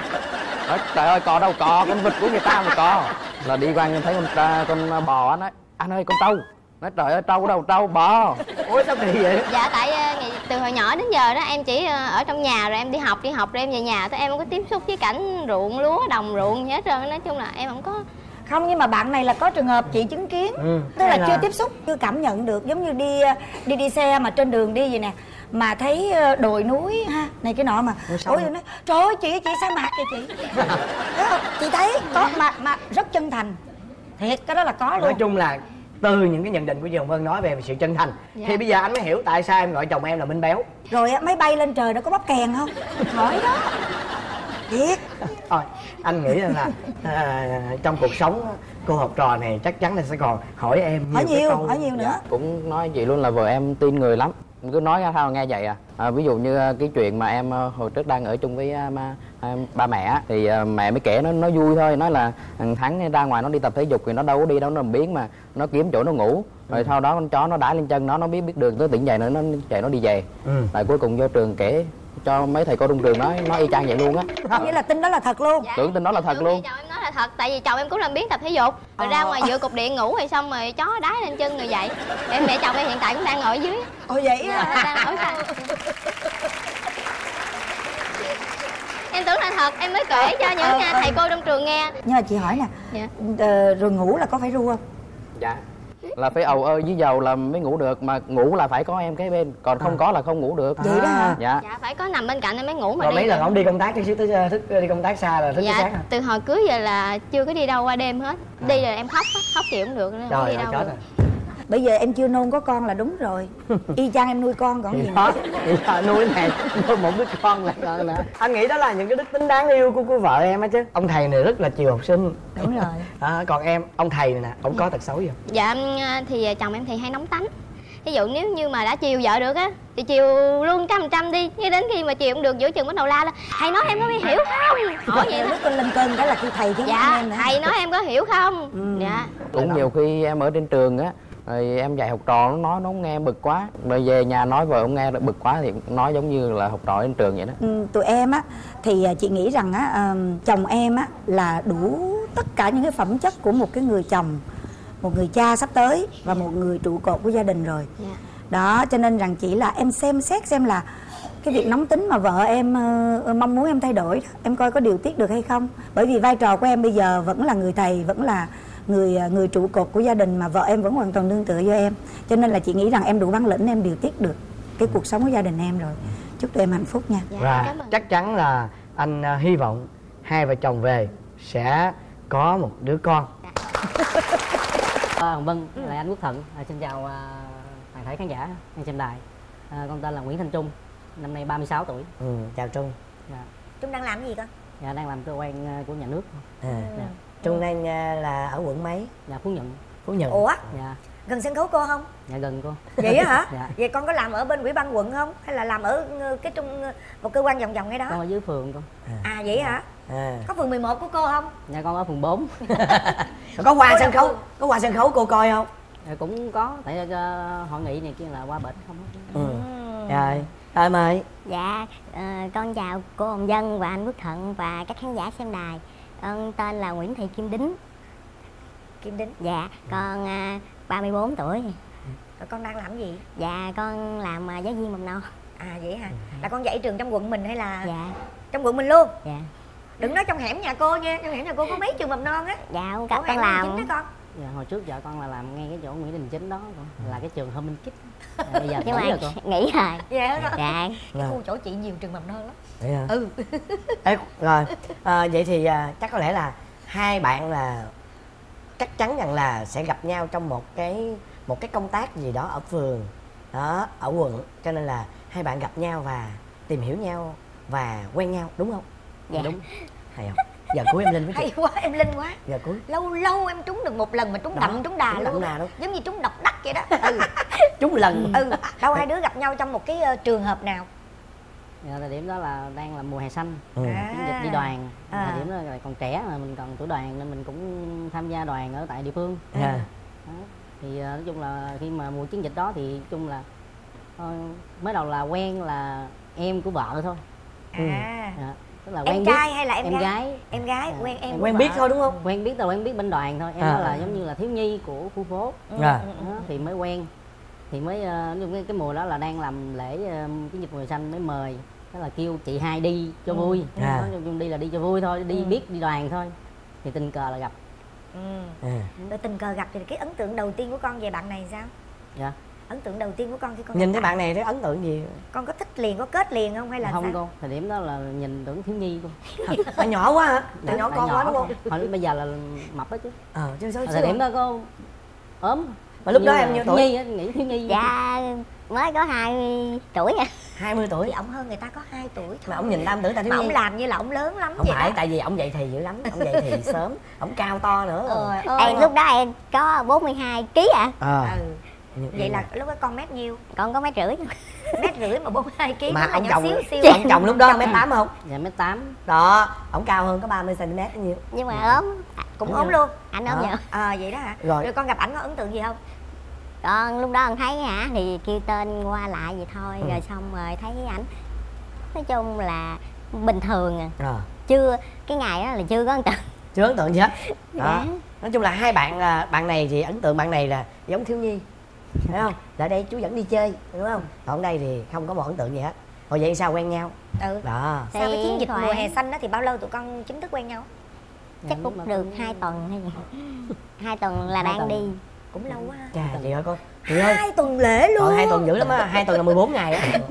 Nói, trời ơi cò đâu, cò con vịt của người ta mà cò. Là đi qua thấy con con bò á, nói: anh ơi con trâu. Nói trời ơi trâu đâu, trâu bò. Ủa sao kỳ vậy? Dạ tại ờ, ngày- từ hồi nhỏ đến giờ đó em chỉ ờ, ở trong nhà, rồi em đi học đi học rồi em về nhà, thôi em không có tiếp xúc với cảnh ruộng lúa đồng ruộng gì hết trơn. Nói chung là em không có. Không, nhưng mà bạn này là có trường hợp chị chứng kiến. Ừ. Tức là Hay là- chưa tiếp xúc, chưa cảm nhận được. Giống như đi đi đi xe mà trên đường đi vậy nè, mà thấy đồi núi ha này cái nọ mà sao? ôi nói trời ơi chị chị sa mạc kìa chị. Thấy không? Chị thấy có mà mà rất chân thành, thiệt cái đó là có Nói luôn. chung là từ những cái nhận định của chị Hồng Vân nói về sự chân thành, Dạ. thì bây giờ anh mới hiểu tại sao em gọi chồng em là Minh Béo. Rồi á, máy bay lên trời nó có bắp kèn không? Hỏi đó. Thiệt. Thôi anh nghĩ rằng là à, trong cuộc sống á, cô học trò này chắc chắn là sẽ còn hỏi em nhiều Hỏi cái nhiều, câu. hỏi nhiều nữa. Dạ, cũng nói chị luôn là vợ em tin người lắm, cứ nói ra sao nghe vậy à. À, ví dụ như à, cái chuyện mà em à, hồi trước đang ở chung với à, ma, à, ba mẹ á, thì à, mẹ mới kể nó nó vui thôi, nói là thằng Thắng ra ngoài nó đi tập thể dục thì nó đâu có đi đâu, nó làm biếng mà nó kiếm chỗ nó ngủ, rồi sau đó con chó nó đá lên chân nó nó biết biết đường, nó tỉnh dậy nữa nó chạy nó đi về. Ừ. Rồi cuối cùng vô trường kể cho mấy thầy cô trong trường nói nó y chang vậy luôn á. Nghĩa là tin đó là thật luôn. Dạ, Tưởng tin đó là thật đúng luôn. thì chồng em nói là thật, tại vì chồng em cũng làm biếng tập thể dục, rồi ra Ờ. ngoài dựa cục điện ngủ rồi xong rồi chó đá lên chân rồi vậy. Em mẹ chồng em hiện tại cũng đang ngồi ở dưới. Ồ vậy á. Đang ở sau. Em tưởng là thật, em mới kể cho những Ờ, uh, ờ. thầy cô trong trường nghe. Nhưng mà chị hỏi nè, Dạ. ờ, rồi ngủ là có phải ru không? Dạ là phải ầu ơi với dầu là mới ngủ được, mà ngủ là phải có em kế bên, còn không có là không ngủ được. Vậy đó hả? Dạ. Dạ phải có nằm bên cạnh em mới ngủ mà Rồi đi mấy lần được. ông đi công tác cái xíu tới thức đi công tác xa là thức tới Dạ sáng hả? từ hồi cưới giờ là chưa có đi đâu qua đêm hết. Đi rồi em khóc á, khóc chịu không được nên không Trời đi ơi đâu chết được. rồi. Bây giờ em chưa nôn có con là đúng rồi. Y chang em nuôi con còn gì nữa. Đó, vậy là nuôi này nuôi một đứa con là con nè. Anh nghĩ đó là những cái đức tính đáng yêu của của vợ em á chứ. Ông thầy này rất là chiều học sinh. Đúng rồi. À, còn em, ông thầy này nè, ông có tật xấu gì không? Dạ em, thì chồng em thì hay nóng tánh. Ví dụ nếu như mà đã chiều vợ được á thì chiều luôn trăm phần trăm đi, nhưng đến khi mà chiều không được giữa chừng bắt đầu la lên: thầy nói em có biết hiểu không? Hỏi vậy đó. Lúc con lên cơn cái là kêu thầy chứ không Dạ em nữa. thầy nói em có hiểu không? Ừ. Dạ. Cũng nhiều khi em ở trên trường á, rồi em dạy học trò nó nói nó không nghe bực quá, rồi về nhà nói vợ không nghe bực quá thì nói giống như là học trò trên trường vậy đó. Ừ, tụi em á thì chị nghĩ rằng á ờ, chồng em á là đủ tất cả những cái phẩm chất của một cái người chồng, một người cha sắp tới và một người trụ cột của gia đình rồi. Dạ. Đó cho nên rằng chỉ là em xem xét xem là cái việc nóng tính mà vợ em ờ, mong muốn em thay đổi đó, em coi có điều tiết được hay không. Bởi vì vai trò của em bây giờ vẫn là người thầy, vẫn là người người trụ cột của gia đình, mà vợ em vẫn hoàn toàn nương tựa vô em. Cho nên là chị nghĩ rằng em đủ bản lĩnh, em điều tiết được cái cuộc sống của gia đình em rồi. Chúc tụi em hạnh phúc nha. Dạ, Và cảm ơn. chắc chắn là anh à, hy vọng hai vợ chồng về sẽ có một đứa con. À, Hồng Vân, là anh Quốc Thuận. À, xin chào à, toàn thể khán giả đang xem đài. À, con tên là Nguyễn Thanh Trung, năm nay ba mươi sáu tuổi. Ừ, chào Trung. Dạ, Trung đang làm gì con? dạ đang làm cơ quan à, của nhà nước. À, Dạ, Trung đang à, là ở quận mấy? dạ Phú Nhuận. Phú Nhuận. Ủa, Dạ, gần sân khấu cô không? dạ gần cô. Vậy á hả? Dạ. Vậy con có làm ở bên ủy ban quận không? Hay là làm ở ờ, cái trung một cơ quan vòng vòng ngay Con đó? ở dưới phường con. À vậy hả? À. Có phường mười một của cô không? Dạ con ở phường bốn. Có qua Cô sân là khấu, cô- có qua sân khấu cô coi không? Dạ, cũng có, tại uh, hội nghị này kia là qua bển không á. Ừ. Rồi, thôi mời. Dạ, ờ, con chào cô Hồng Vân và anh Quốc Thuận và các khán giả xem đài. Con tên là Nguyễn Thị Kim Đính. Kim Đính. Dạ, con à, ba mươi bốn tuổi. Rồi con đang làm gì? Dạ, con làm à, giáo viên mầm non. À vậy hả? Là con dạy trường trong quận mình hay là Dạ. trong quận mình luôn? Dạ. Đừng nói trong hẻm nhà cô nha, trong hẻm nhà cô có mấy trường mầm non á. Dạ, con, Ủa, con hẻm làm. Chính đó con. Dạ, hồi trước vợ con là làm ngay cái chỗ Nguyễn Đình Chánh đó, là cái trường Hôm Minh Kích. À, bây giờ Nhưng nghỉ mà rồi con. nghỉ rồi. Dạ đó. Dạ. Cái khu chỗ chị nhiều trường mầm non lắm. Vậy hả? Ừ. Ê, rồi à, vậy thì à, chắc có lẽ là hai bạn là chắc chắn rằng là sẽ gặp nhau trong một cái một cái công tác gì đó ở phường đó, ở quận, cho nên là hai bạn gặp nhau và tìm hiểu nhau và quen nhau, đúng không? Dạ. Đúng. Hay không? Giờ cuối em Linh với Hay chị. quá, em Linh quá. Giờ cuối. Lâu lâu em trúng được một lần mà trúng Đó, đậm trúng đà trúng luôn. đậm đà luôn. Giống như trúng độc đắc vậy đó. Ừ. Trúng lần. Ừ. Đâu hai đứa gặp nhau trong một cái uh, trường hợp nào? Dạ, thời điểm đó là đang là mùa hè xanh, Ừ. chiến dịch đi đoàn. À. Thời điểm đó là còn trẻ mà mình còn tuổi đoàn nên mình cũng tham gia đoàn ở tại địa phương. Dạ. Đó. Thì à, nói chung là khi mà mùa chiến dịch đó thì nói chung là ờ, mới đầu là quen là em của vợ thôi. À. Dạ. Tức là Em quen trai biết, hay là em, em gái? gái. Em gái À, quen em. em Quen của biết vợ. thôi đúng không? Quen biết là quen biết bên đoàn thôi, em À. đó là giống như là thiếu nhi của khu phố. Ừ, Rồi. ừ, ừ. Đó, thì mới quen, thì mới uh, nói chung cái, cái mùa đó là đang làm lễ uh, chiến dịch mùa xanh mới mời, đó là kêu chị hai đi cho vui. À. Nói chung đi là đi cho vui thôi, đi Ừ. biết đi đoàn thôi, thì tình cờ là gặp. Ừ. À. Rồi tình cờ gặp thì cái ấn tượng đầu tiên của con về bạn này sao? Dạ. Ấn tượng đầu tiên của con khi con Nhìn gặp thấy bạn này thấy ấn tượng gì? con có thích liền, có kết liền không hay là Không sao? cô, thời điểm đó là nhìn tưởng thiếu nhi cô. Bạn nhỏ quá hả? Bạn Dạ, nhỏ tại con quá đúng thôi. không? Hồi bây giờ là mập đó chứ. Ờ, chứ sao Thời điểm đó có ốm. Mà lúc đó Như em là nhiêu thiếu tuổi? nhi á, nghĩ thiếu nhi. Dạ, mới có hai mươi tuổi à. hai mươi tuổi. Thì ổng hơn người ta có hai tuổi thôi. Mà ông nhìn tam tử ta thiếu Mà nhi. ổng làm như là ổng lớn lắm Không vậy phải, đó. tại vì ổng dậy thì dữ lắm, ổng dậy thì sớm, ổng cao to nữa. Trời ơi. Em lúc đó em có bốn mươi hai ký ạ. À. Ừ. Vậy là lúc đó con mét nhiêu? Con có mấy rưỡi. Mét rưỡi mà bốn mươi hai ký Mà là ông nhỏ chồng, xíu xíu. ông chồng lúc đó mét tám không? Dạ mét tám. Đó, ổng cao hơn có ba mươi xăng ti mét nhiêu. Nhưng mà ốm. Cũng Đúng ốm rồi. luôn. Anh ốm Đó. nhờ. À vậy đó hả? Rồi. Rồi con gặp ảnh có ấn tượng gì không? Con lúc đó con thấy hả thì kêu tên qua lại vậy thôi. Ừ. Rồi xong rồi thấy ảnh nói chung là bình thường à. Rồi, Chưa, cái ngày đó là chưa có ấn tượng. chưa ấn tượng gì hết. Đó. Dạ. Nói chung là hai bạn là bạn này thì ấn tượng bạn này là giống thiếu nhi. Thấy không? Lại đây chú dẫn đi chơi, đúng không? Còn đây thì không có một ấn tượng gì hết. Rồi vậy sao quen nhau? Ừ. Đó. Sau cái chiến dịch Thoại. mùa hè xanh đó thì bao lâu tụi con chính thức quen nhau? Chắc Dạ, lúc mà cũng được cũng- hai tuần hay gì. Hai tuần là Hai đang tuần. đi. Cũng lâu quá. Chà, chị ơi con. Chị ơi. Hai tuần lễ luôn. Rồi hai tuần dữ lắm á, hai tuần là mười bốn ngày á.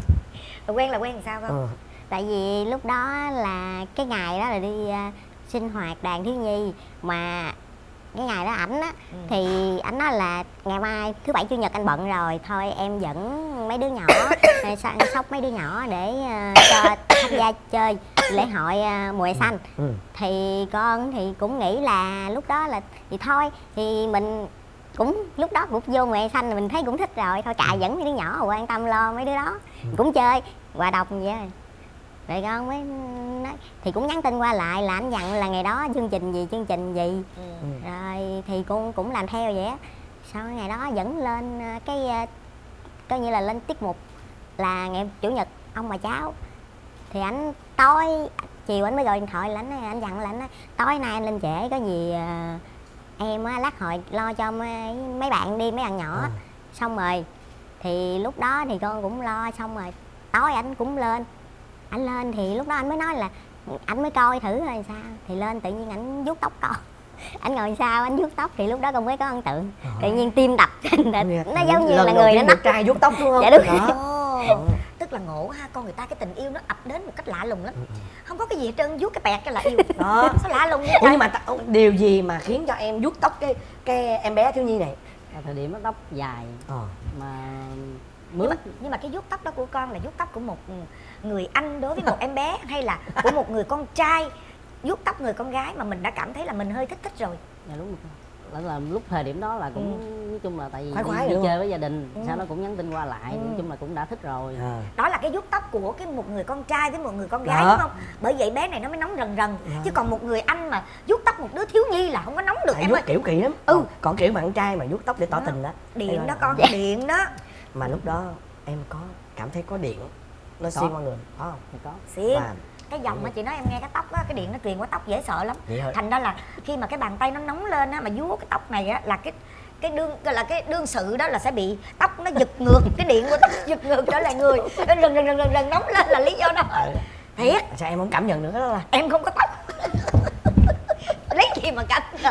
Rồi quen là quen làm sao con? Ừ. Tại vì lúc đó là cái ngày đó là đi à, sinh hoạt đoàn thiếu nhi. Mà cái ngày đó ảnh á Ừ. thì ảnh nói là ngày mai thứ bảy chủ nhật anh bận rồi, thôi em dẫn mấy đứa nhỏ rồi săn sóc mấy đứa nhỏ để à, cho tham gia chơi lễ hội à, mùa hè xanh. Ừ. Thì con thì cũng nghĩ là lúc đó là thì thôi thì mình cũng lúc đó cũng vô mùa hè xanh là mình thấy cũng thích rồi, thôi cà dẫn mấy đứa nhỏ quan tâm lo mấy đứa đó cũng chơi hòa đồng vậy rồi. Rồi con mới nói thì cũng nhắn tin qua lại là anh dặn là ngày đó chương trình gì chương trình gì. Ừ. Rồi thì con cũng làm theo vậy á. Sau ngày đó dẫn lên ờ, cái ờ, coi như là lên tiết mục là ngày chủ nhật ông bà cháu. Thì anh tối chiều anh mới gọi điện thoại là anh nói- anh dặn là anh nói, tối nay anh lên trễ có gì ờ, em á lát hồi lo cho mấy, mấy bạn đi mấy bạn nhỏ. À. Xong rồi thì lúc đó thì con cũng lo, xong rồi tối anh cũng lên. Anh lên thì lúc đó anh mới nói là anh mới coi thử rồi sao, thì lên tự nhiên anh vuốt tóc con. Anh ngồi sau anh vuốt tóc thì lúc đó con mới có ấn tượng. Tự nhiên tim đập nó giống như Lần là đầu người tiên nó được trai vuốt tóc đúng không? Dạ đúng. Đó. Ồ, tức là ngộ ha, con người ta cái tình yêu nó ập đến một cách lạ lùng lắm. Không có cái gì hết trơn, vuốt cái bẹt cái là yêu. Đó. Sao lạ lùng vậy? Ủa trời? nhưng mà ta, điều gì mà khiến cho em vuốt tóc cái cái em bé thiếu nhi này? Ở thời điểm đó tóc dài Ờ. mà nhưng mướt. mà, nhưng mà cái vuốt tóc đó của con là vuốt tóc của một người anh đối với một em bé hay là của một người con trai vuốt tóc người con gái mà mình đã cảm thấy là mình hơi thích thích rồi? Dạ đúng rồi. Là, là lúc thời điểm đó là cũng nói chung là tại vì Khoái khoái đi, đi đúng chơi không? với gia đình, Ừ. sau đó cũng nhắn tin qua lại, Ừ. nói chung là cũng đã thích rồi. À. Đó là cái vuốt tóc của cái một người con trai với một người con gái Đó. đúng không? Bởi vậy bé này nó mới nóng rần rần. Chứ còn một người anh mà vuốt tóc một đứa thiếu nhi là không có nóng được Phải em vuốt ơi. kiểu kỳ lắm. Ừ. Còn, còn kiểu bạn trai mà vuốt tóc để tỏ Đó. tình đó. Điện Đây đó là- con, Dạ. điện đó. Mà lúc đó em có cảm thấy có điện nó Có. xuyên qua người, có không? Thì có. Xuyên. Và cái dòng mà chị nói em nghe cái tóc á, cái điện nó truyền qua tóc dễ sợ lắm. Vậy Thành ra là khi mà cái bàn tay nó nóng lên á mà vuốt cái tóc này á là cái cái đương là cái đương sự đó là sẽ bị tóc nó giật ngược, cái điện của tóc giật ngược trở lại người, nó rần rần rần rần rần nóng lên là lý do đó. Thiệt. Sao em không cảm nhận được cái đó là Em không có tóc. Lấy gì mà cảm nhận.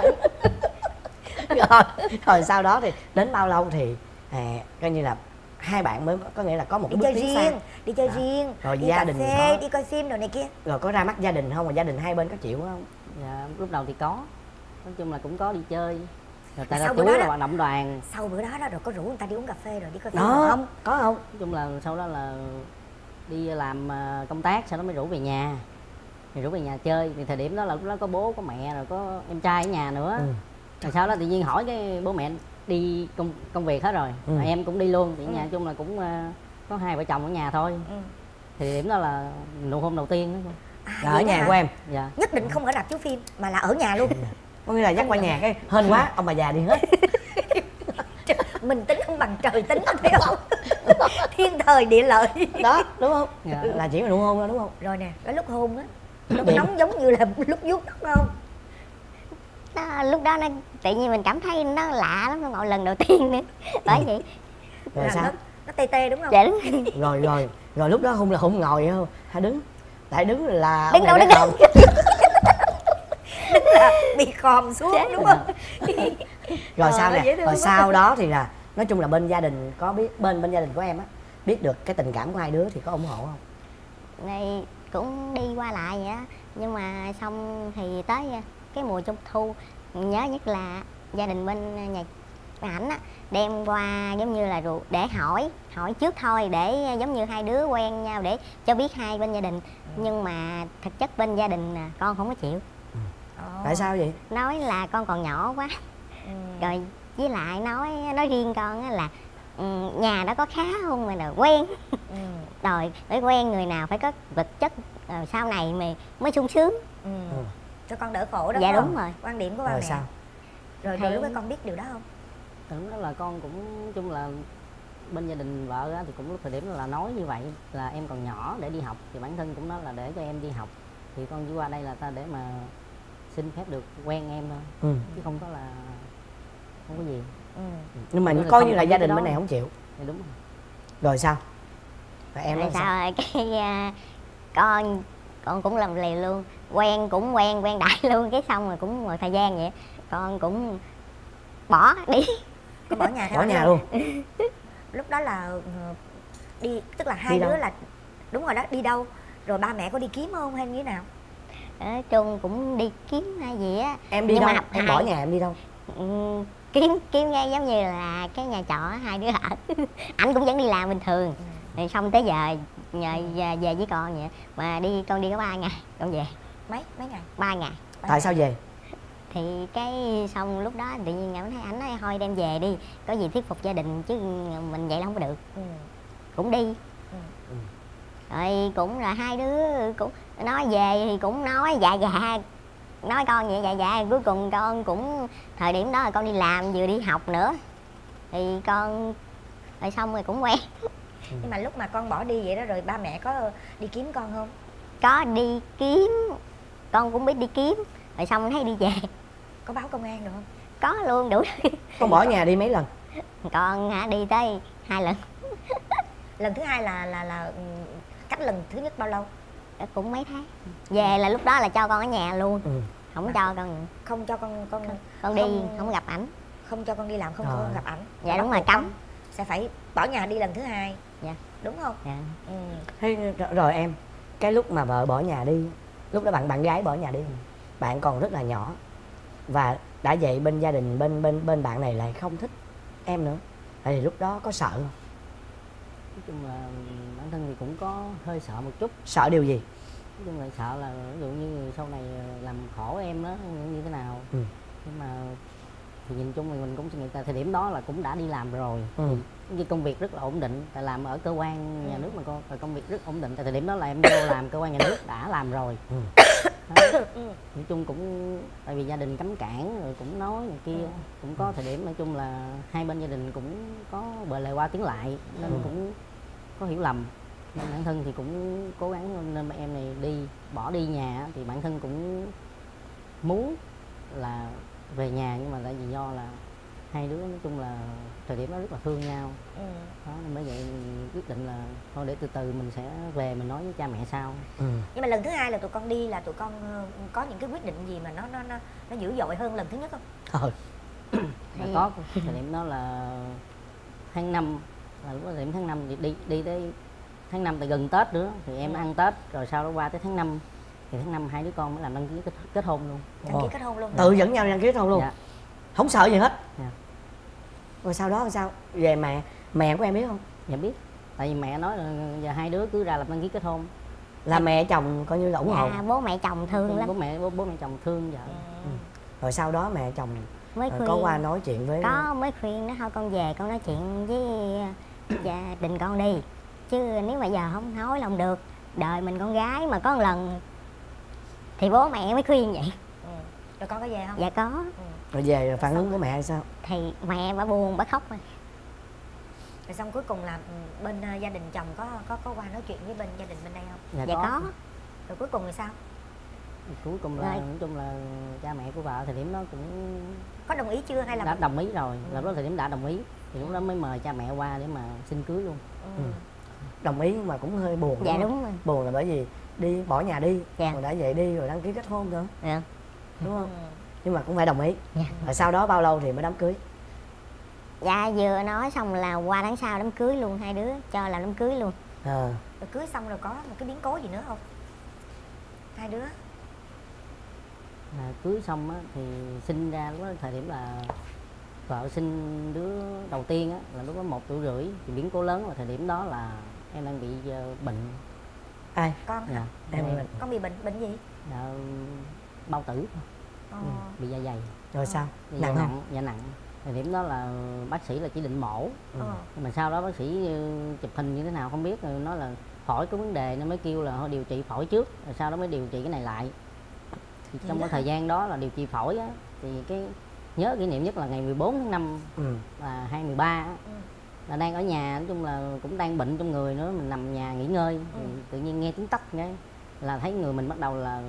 rồi, rồi sau đó thì đến bao lâu thì à, coi như là hai bạn mới có nghĩa là có một Đi cái chơi bước tiến xa. riêng, đi chơi Đó. riêng, Rồi đi gia cà đình phê, có- đi coi phim đồ này kia. Rồi có ra mắt gia đình không, mà gia đình hai bên có chịu không? Dạ, lúc đầu thì có, nói chung là cũng có đi chơi, rồi tại Sau là bữa chủ đó yếu là là- hoạt động đoàn. Sau bữa đó đó rồi có rủ người ta đi uống cà phê rồi đi coi phim Đó, không? có không? Nói chung là sau đó là đi làm à, công tác, sau đó mới rủ về nhà, thì rủ về nhà chơi. Thì thời điểm đó là lúc đó có bố có mẹ rồi có em trai ở nhà nữa. Ừ. Rồi sau đó tự nhiên hỏi cái bố mẹ đi công công việc hết rồi, Ừ. rồi em cũng đi luôn. Thì Ừ. nhà nói chung là cũng à, có hai vợ chồng ở nhà thôi. Ừ. Thì điểm đó là nụ hôn đầu tiên đó. À, Rồi ở vậy đó nhà hả? của em, Dạ. Nhất định không ở rạp chiếu phim mà là ở nhà luôn. có nghĩa là dắt qua nhà cái hên quá ông bà già đi hết. Mình tính không bằng trời tính, thấy không? Thiên thời địa lợi. Đó, đúng không? Dạ. Là chỉ là nụ hôn thôi đúng không? Rồi nè, cái lúc hôn á, lúc Điện. nóng giống như là lúc vuốt tóc không? Nó, lúc đó nó tự nhiên mình cảm thấy nó lạ lắm, nó ngồi lần đầu tiên nữa. Bởi vậy Rồi Là sao? nó, nó tê tê đúng không? dạ đúng. Rồi rồi, rồi lúc đó hôn là hôn ngồi không? Hay đứng? Tại đứng là Đứng ông đâu, này đứng biết không? Tức là bị khòm xuống đúng không? Rồi Ờ, sao nó nè? dễ thương Rồi quá. sau đó thì là nói chung là bên gia đình có biết, bên bên gia đình của em á biết được cái tình cảm của hai đứa thì có ủng hộ không? Này cũng đi qua lại vậy á, nhưng mà xong thì tới cái mùa trung thu nhớ nhất là gia đình bên nhà bà ảnh á đem qua giống như là rượu để hỏi hỏi trước thôi, để giống như hai đứa quen nhau để cho biết hai bên gia đình. Nhưng mà thực chất bên gia đình à, con không có chịu, Ờ. Tại sao vậy? nói là con còn nhỏ quá. Ừ. Rồi với lại nói nói riêng con á là ừ, nhà đó có khá không mà là quen, Ừ. rồi phải quen người nào phải có vật chất ờ, sau này mày mới sung sướng. Ừ. Ừ. Cho con đỡ khổ đó. Dạ phải đúng không? rồi. Quan điểm của ba Rồi mẹ. sao? Rồi, rồi Thì- lúc đó con biết điều đó không? Đúng đó là con cũng nói chung là bên gia đình vợ á, thì cũng lúc thời điểm là nói như vậy là em còn nhỏ để đi học, thì bản thân cũng nói là để cho em đi học, thì con chỉ qua đây là ta để mà xin phép được quen em thôi, Ừ. chứ không có là không có gì. Ừ. Nhưng mà Đúng là coi không- như là không gia biết đình cái bên đó. này không chịu. Thì đúng rồi. Rồi sao? Rồi em Rồi nói sao sao? rồi cái à, con con cũng làm lì luôn, quen cũng quen quen đại luôn, cái xong rồi cũng một thời gian vậy con cũng bỏ đi. Con bỏ nhà theo Bỏ anh nhà luôn. luôn. Lúc đó là ừ, đi, tức là hai Đi đứa đâu? là đúng rồi đó, đi đâu? Rồi ba mẹ có đi kiếm không hay như thế nào? Ở chung cũng đi kiếm hay gì á. Em đi Nhưng đâu? mà Em hai- bỏ nhà em đi đâu? Ừ, kiếm kiếm ngay giống như là cái nhà trọ hai đứa ở. Ảnh cũng vẫn đi làm bình thường, rồi xong tới giờ nhờ về, về với con vậy mà đi con đi có ba ngày con về Mấy mấy ngày? ba ngày. Ba Tại ngày. sao về? Thì cái xong lúc đó tự nhiên cảm thấy ảnh nói thôi đem về đi, có gì thuyết phục gia đình chứ mình vậy là không có được. Ừ. Cũng đi. Ừ. Rồi cũng là hai đứa cũng nói về thì cũng nói dạ dạ, nói con vậy dạ dạ, cuối cùng con cũng thời điểm đó là con đi làm vừa đi học nữa thì con rồi xong rồi cũng quen. Nhưng mà lúc mà con bỏ đi vậy đó rồi ba mẹ có đi kiếm con không? Có đi kiếm, con cũng biết đi kiếm, rồi xong thấy đi về. Có báo công an được không? Có luôn đủ. Con bỏ nhà đi mấy lần? Con hả đi tới hai lần. Lần thứ hai là là là ừ, cách lần thứ nhất bao lâu? Cũng mấy tháng. Về là lúc đó là cho con ở nhà luôn, Ừ. không cho con Không cho con con con đi Không- không gặp ảnh. không cho con đi làm, không cho Rồi. con gặp ảnh. Dạ Và đúng bắt rồi, buộc cấm. con sẽ phải bỏ nhà đi lần thứ hai. Dạ. Đúng không? Dạ. Ừ. Thế rồi, rồi em, cái lúc mà vợ bỏ nhà đi, lúc đó bạn bạn gái bỏ nhà đi, bạn còn rất là nhỏ và đã vậy bên gia đình bên bên bên bạn này lại không thích em nữa, thì lúc đó có sợ không? Nói chung là bản thân thì cũng có hơi sợ một chút. Sợ điều gì? Nói chung là sợ là ví dụ như sau này làm khổ em đó như thế nào. Ừ. Nhưng mà thì nhìn chung thì mình cũng suy nghĩ là thời điểm đó là cũng đã đi làm rồi, Ừ. như công việc rất là ổn định, tại làm ở cơ quan nhà nước mà con, rồi công việc rất ổn định, tại thời điểm đó là em vô làm cơ quan nhà nước đã làm rồi. Ừ. Đó. Nói chung cũng tại vì gia đình cấm cản rồi cũng nói này kia, cũng có thời điểm nói chung là hai bên gia đình cũng có bờ lề qua tiếng lại nên Ừ. cũng có hiểu lầm. Bản thân thì cũng cố gắng nên em này đi bỏ đi nhà á, thì bản thân cũng muốn là về nhà, nhưng mà tại vì do là hai đứa nói chung là thời điểm đó rất là thương nhau. Ừ. Đó nên bởi vậy mình quyết định là thôi để từ từ mình sẽ về mình nói với cha mẹ sau. Ừ. Nhưng mà lần thứ hai là tụi con đi là tụi con ờ, có những cái quyết định gì mà nó nó nó nó dữ dội hơn lần thứ nhất không? Thôi. Là có thời điểm đó là tháng năm, là lúc đó thời điểm tháng năm thì đi đi tới tháng năm thì gần Tết nữa thì em Ừ. ăn Tết, rồi sau đó qua tới tháng năm thì tháng năm hai đứa con mới làm đăng ký kết, kết hôn luôn. Đăng ký Ồ. kết hôn luôn. Tự dẫn nhau đi đăng ký kết hôn luôn. Dạ. Không sợ gì hết. Dạ. Rồi sau đó làm sao? Về mẹ mẹ của em biết không? Dạ biết. Tại vì mẹ nói là giờ hai đứa cứ ra làm đăng ký kết hôn. Là mẹ chồng coi như là ủng hộ. Dạ, bố mẹ chồng thương lắm. Bố mẹ bố, bố mẹ chồng thương vợ. Ừ. Rồi sau đó mẹ chồng Mới ờ, khuyên, có qua nói chuyện với có mới khuyên nó thôi con về con nói chuyện với gia đình con đi, chứ nếu mà giờ không nói là không được. Đời mình con gái mà có một lần thì bố mẹ mới khuyên vậy. Ừ. Rồi con có về không? Dạ có. Ừ. Rồi về rồi phản ứng của mẹ hay sao? Thì mẹ bà buồn bà khóc mà. Rồi xong cuối cùng là ừ, bên ờ, gia đình chồng có có có qua nói chuyện với bên gia đình bên đây không? Dạ, Dạ có. Rồi cuối cùng thì sao? Cuối cùng là Rồi. nói chung là cha mẹ của vợ thời điểm đó cũng Có đồng ý chưa hay là đã vẫn- đồng ý rồi. Ừ. Là lúc đó thời điểm đã đồng ý thì lúc đó mới mời cha mẹ qua để mà xin cưới luôn. Ừ. Ừ. Đồng ý mà cũng hơi buồn. Dạ không? đúng rồi. Buồn là bởi vì đi bỏ nhà đi, Dạ. rồi đã vậy đi rồi đăng ký kết hôn nữa, Dạ. đúng không? Ừ. Nhưng mà cũng phải đồng ý. Dạ. Rồi sau đó bao lâu thì mới đám cưới? Dạ vừa nói xong là qua tháng sau đám cưới luôn, hai đứa cho là đám cưới luôn. Ờ. Rồi cưới xong rồi có một cái biến cố gì nữa không? Hai đứa. Là cưới xong á thì sinh ra lúc đó thời điểm là vợ sinh đứa đầu tiên á là lúc đó một tuổi rưỡi, thì biến cố lớn là thời điểm đó là em đang bị ờ, bệnh. Ai? Con hả? Dạ. Em bị bệnh. Con bị bệnh bệnh gì? Dạ, bao tử thôi, Ờ. bị dạ dày. Rồi sao? Dạ Nặng không? nặng, dạ nặng. Thời điểm đó là bác sĩ là chỉ định mổ, Ừ. Ờ. nhưng mà sau đó bác sĩ ờ, chụp hình như thế nào không biết, rồi nói là phổi có vấn đề nên mới kêu là thôi điều trị phổi trước, rồi sau đó mới điều trị cái này lại. Thì trong cái thời gian đó là điều trị phổi á, thì cái nhớ kỷ niệm nhất là ngày mười bốn tháng năm Ừ. là hai mươi ba á, Ừ. là đang ở nhà, nói chung là cũng đang bệnh trong người nữa, mình nằm nhà nghỉ ngơi, thì Ừ. tự nhiên nghe tiếng tách cái là thấy người mình bắt đầu là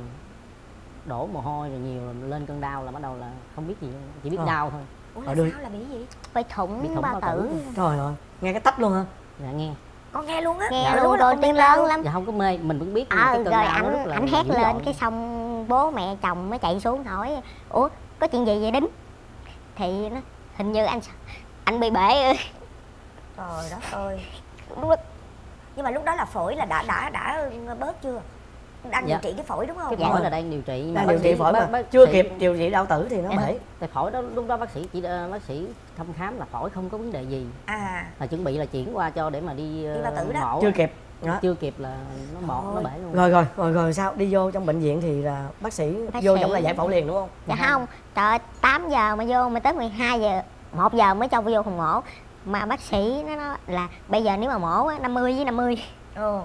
đổ mồ hôi rồi nhiều, rồi lên cơn đau là bắt đầu là không biết gì luôn, chỉ biết Ờ. đau thôi. Ủa Ở là đuôi. sao là bị gì? Bị Bị thủng thủng bao bao tử. tử. Trời ơi, nghe cái tách luôn hả? Dạ nghe. Con nghe luôn á. Nghe Dạ, luôn lúc đó rồi con tiếng biết đau. lớn lắm. Dạ không có mê, mình vẫn biết nhưng mà Ờ cái cơn rồi đau nó rất ảnh là ảnh hét dữ lên dội. cái xong bố mẹ chồng mới chạy xuống hỏi ủa có chuyện gì vậy Đính, thì nó hình như anh anh bị bể. Trời đất ơi. Lúc đó Nhưng mà lúc đó là phổi là đã đã đã bớt chưa? Đang Dạ. điều trị cái phổi đúng không? Cái Dạ. phổi là đang điều trị nhưng mà Đang bác điều trị sĩ- phổi bác- mà bác chưa sĩ- kịp điều trị đau tử thì nó Dạ. bể. tại phổi đó lúc đó bác sĩ chỉ bác sĩ thăm khám là phổi không có vấn đề gì, À. là chuẩn bị là chuyển qua cho để mà đi Đi bao tử đó. mổ. Chưa kịp. Đó. chưa kịp là nó mổ nó bể luôn. Rồi rồi rồi rồi sao? Đi vô trong bệnh viện thì là bác sĩ Bác vô sĩ- giống là giải phẫu liền đúng không? dạ không, trời ơi, tám giờ mà vô mà tới mười hai giờ một giờ mới cho vô phòng mổ, mà bác sĩ nó nói là bây giờ nếu mà mổ á năm mươi với năm mươi Ồ.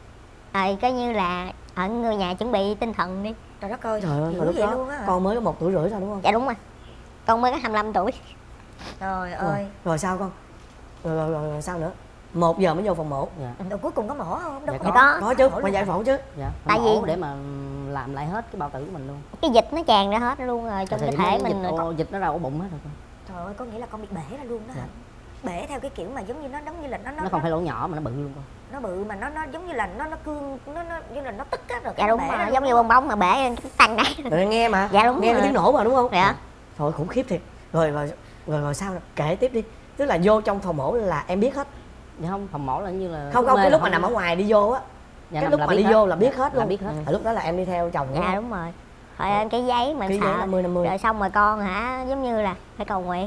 rồi coi như là ở người nhà chuẩn bị tinh thần đi. Trời đất ơi. Trời ơi, dữ mà lúc vậy đó luôn á. con mới có một tuổi rưỡi thôi đúng không? Dạ đúng rồi, con mới có hai mươi lăm tuổi. Trời Rồi, ơi. rồi sao con? Rồi, rồi, rồi, rồi sao nữa? Một giờ mới vô phòng mổ. Dạ. Rồi cuối cùng có mổ không? Đâu Dạ có. có. Có chứ, Mổ phải luôn giải hả? phẫu chứ. Dạ. Tại Mổ vì- để mà làm lại hết cái bao tử của mình luôn. Cái dịch nó tràn ra hết luôn rồi trong Thì cơ nó thể dịch, mình rồi. ô, dịch nó ra ổ bụng hết rồi con. Trời ơi, có nghĩa là con bị bể ra luôn đó hả? Dạ. Bể theo cái kiểu mà giống như nó giống như là nó nó Nó không phải lỗ nhỏ mà nó bự luôn con. nó bự mà nó nó giống như là nó nó cương nó nó như là nó tức á rồi Dạ cái đúng bể rồi, ra giống luôn như á. bong bóng mà bể lên cái tăng đây. Rồi nghe mà. Dạ đúng Nghe rồi. cái tiếng nổ mà đúng không? Dạ. Thôi khủng khiếp thiệt. Rồi rồi rồi, rồi sao? Kể tiếp đi. Tức là vô trong phòng mổ là em biết hết. Dạ không, phòng mổ là như là Không thuốc không, mê cái là lúc mà không- nằm ở ngoài đi vô á, dạ, cái nằm lúc là mà biết đi hết. vô là biết hết Là luôn. biết hết. À, lúc đó là em đi theo chồng đúng Dạ không? đúng rồi. Rồi cái giấy mình Cái giấy sợ năm mươi năm mươi. rồi xong rồi con hả giống như là phải cầu nguyện,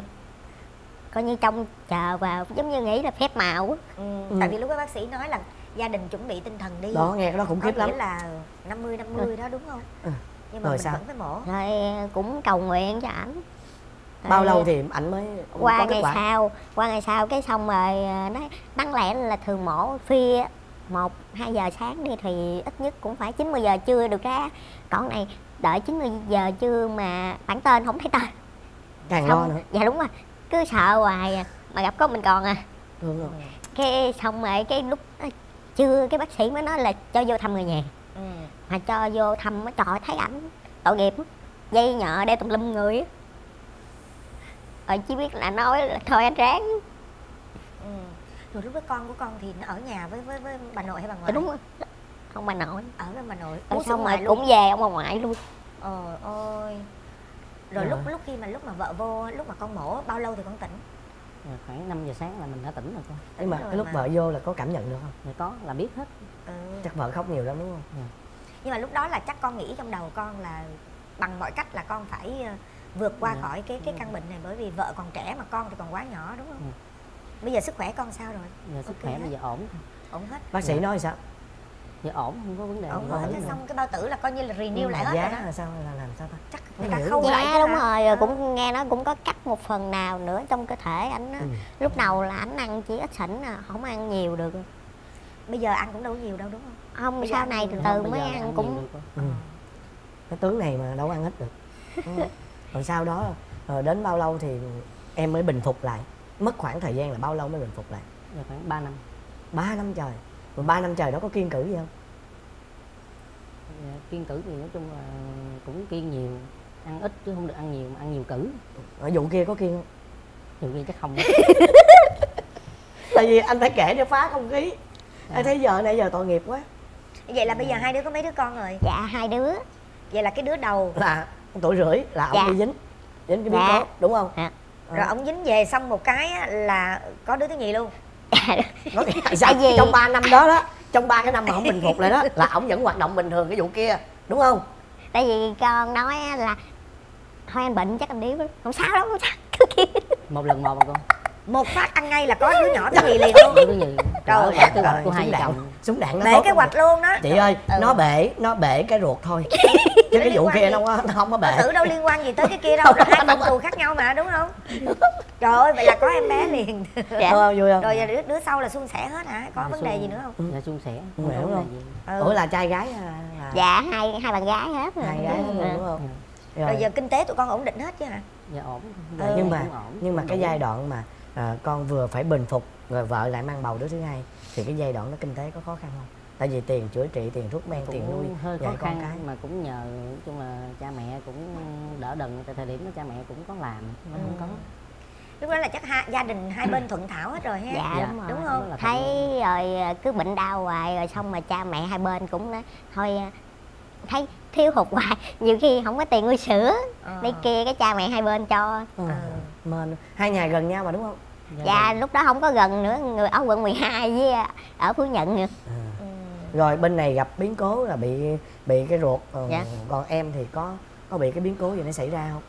coi như trông chờ vào giống như nghĩ là phép màu á. Ừ, Ừ. tại vì lúc đó bác sĩ nói là gia đình chuẩn bị tinh thần đi. Đó, nghe cái đó khủng Có khiếp lắm. nghĩa là năm mươi năm mươi đó đúng không? Ừ. Nhưng mà Rồi mình sao? vẫn phải mổ. Rồi cũng cầu nguyện cho ảnh. Bao Rồi lâu thì ảnh mới qua có kết ngày quả? sau, qua ngày sau cái xong rồi à, nói đáng lẽ là thường mổ phi một hai giờ sáng đi thì ít nhất cũng phải chín mươi giờ trưa được ra, còn này đợi chín mươi giờ trưa mà bản tên không thấy tên. Càng Xong- lo nữa. Dạ đúng rồi, cứ sợ hoài à, mà gặp có mình còn à. Đúng rồi. Cái xong rồi cái lúc chưa cái bác sĩ mới nói là cho vô thăm người nhà. Ừ. Mà cho vô thăm á, trời ơi, thấy ảnh tội nghiệp á, dây nhợ đeo tùm lum người á. Rồi chỉ biết là nói là thôi anh ráng. Ừ. Rồi lúc đó con của con thì nó ở nhà với với với bà nội hay bà ngoại? Dạ, đúng rồi, không bà nội. Ở với bà nội. Rồi Ủa, xong ngoài rồi luôn? cũng về ông bà ngoại luôn. Ờ ơi. Rồi Rồi. lúc lúc khi mà lúc mà vợ vô, lúc mà con mổ bao lâu thì con tỉnh? Rồi khoảng năm giờ sáng là mình đã tỉnh rồi con. Nhưng mà rồi cái lúc mà. vợ vô là có cảm nhận được không? Rồi có là biết hết. Ừ. Chắc vợ khóc nhiều lắm đúng không? Nhưng mà lúc đó là chắc con nghĩ trong đầu con là bằng mọi cách là con phải ờ, vượt qua Dạ. khỏi cái cái căn bệnh này, bởi vì vợ còn trẻ mà con thì còn quá nhỏ, đúng không? Ừ. Bây giờ sức khỏe con sao rồi? Giờ sức Ok khỏe hết. bây giờ ổn. Ổn hết. Bác sĩ Dạ. nói sao? Giờ ổn, không có vấn đề Ổn gì. hết. ổn Cái rồi. xong cái bao tử là coi như là renew lại hết giá rồi đó. là sao là làm sao ta? Chắc Không người ta hiểu. khâu lại Dạ chứ đúng hả? rồi, rồi Ờ. cũng nghe nói cũng có cắt một phần nào nữa trong cơ thể ảnh á. Ừ. Lúc đầu là ảnh ăn chỉ ít xỉn à, không ăn nhiều được. Bây giờ ăn cũng đâu có nhiều đâu đúng không? Không, Bây giờ sau ăn này nhiều từ được từ Bây mới giờ là ăn nhiều cũng được con. Ừ. Cái tướng này mà đâu ăn hết được. Đúng không? Rồi sau đó ờ, đến bao lâu thì em mới bình phục lại? Mất khoảng thời gian là bao lâu mới bình phục lại? Giờ khoảng ba năm. Ba năm trời. Rồi ba năm trời đó có kiêng cữ gì không? Dạ, kiêng cữ thì nói chung là cũng kiêng nhiều, ăn ít chứ không được ăn nhiều, mà ăn nhiều cữ. Ở vụ kia có kiêng không? Nhiều khi chắc không. Tại vì anh phải kể để phá không khí. Anh thấy giờ này giờ tội nghiệp quá. Vậy là bây giờ hai đứa có mấy đứa con rồi? dạ hai đứa. Vậy là cái đứa đầu Là tuổi rưỡi là ông Dạ. bị dính. Dính cái biến Dạ. cố, đúng không? Dạ. rồi ông dính về xong một cái á, là có đứa thứ nhì luôn. Có nghĩa là sao? Tại vì- Trong ba năm đó đó, trong ba cái năm mà không bình phục lại đó là ổng vẫn hoạt động bình thường cái vụ kia, đúng không? Tại vì con nói á là thôi anh bệnh chắc anh điếu không sao đâu, không sao cứ kia. Một lần một mà con. Một phát ăn ngay là có đứa nhỏ thứ nhì liền luôn. Cái gì? Trời Trời cái Rồi, hoạch của hai súng vợ đạn, chồng. súng đạn nó Bể tốt cái lắm. hoạch luôn đó. Chị ơi, Ừ. nó bể, nó bể cái ruột thôi. Chứ cái liên vụ quan kia gì? nó không, nó không có Bao bể. tử đâu liên quan gì tới cái kia đâu, là hai phạm trù khác nhau mà đúng không? Trời ơi, vậy là có em bé liền. Dạ. Đúng không, vui không? Rồi giờ đứa, đứa sau là suôn sẻ hết hả? Có Dạ, vấn đề suôn- gì nữa không? Dạ suôn sẻ. Ừ, Không có đúng vấn đề không? gì. Ừ. Ủa là trai gái là, là... Dạ hai hai bạn gái hết rồi. hai gái luôn, Ừ. đúng không? Rồi giờ kinh tế tụi con ổn định hết chứ hả? Dạ ổn. Ừ. Dạ, nhưng mà cũng ổn. nhưng mà Cũng cái đủ. giai đoạn mà à, con vừa phải bình phục rồi vợ lại mang bầu đứa thứ hai thì cái giai đoạn đó kinh tế có khó khăn không? Tại vì tiền chữa trị, tiền thuốc men, Cũng tiền nuôi hơi khó dạy con khăn cái. mà cũng nhờ nói chung là cha mẹ cũng đỡ đần, tại thời điểm đó cha mẹ cũng có làm nó không Ừ. có. Lúc đó là chắc ha, gia đình hai bên thuận thảo hết rồi ha? Dạ, Dạ, đúng rồi. đúng không? Đó là Thấy rồi cứ bệnh đau hoài rồi xong mà cha mẹ hai bên cũng nói thôi thấy thiếu hụt hoài, nhiều khi không có tiền nuôi sữa Ờ. đây kia cái cha mẹ hai bên cho. Ừ. Ừ. Mên. Hai nhà gần nhau mà đúng không? Dạ lúc đó không có gần nữa, người ở quận mười hai với ở Phú Nhuận nữa. À. Ừ. Rồi bên này gặp biến cố là bị bị cái ruột, ờ, Dạ. còn em thì có có bị cái biến cố gì nó xảy ra không?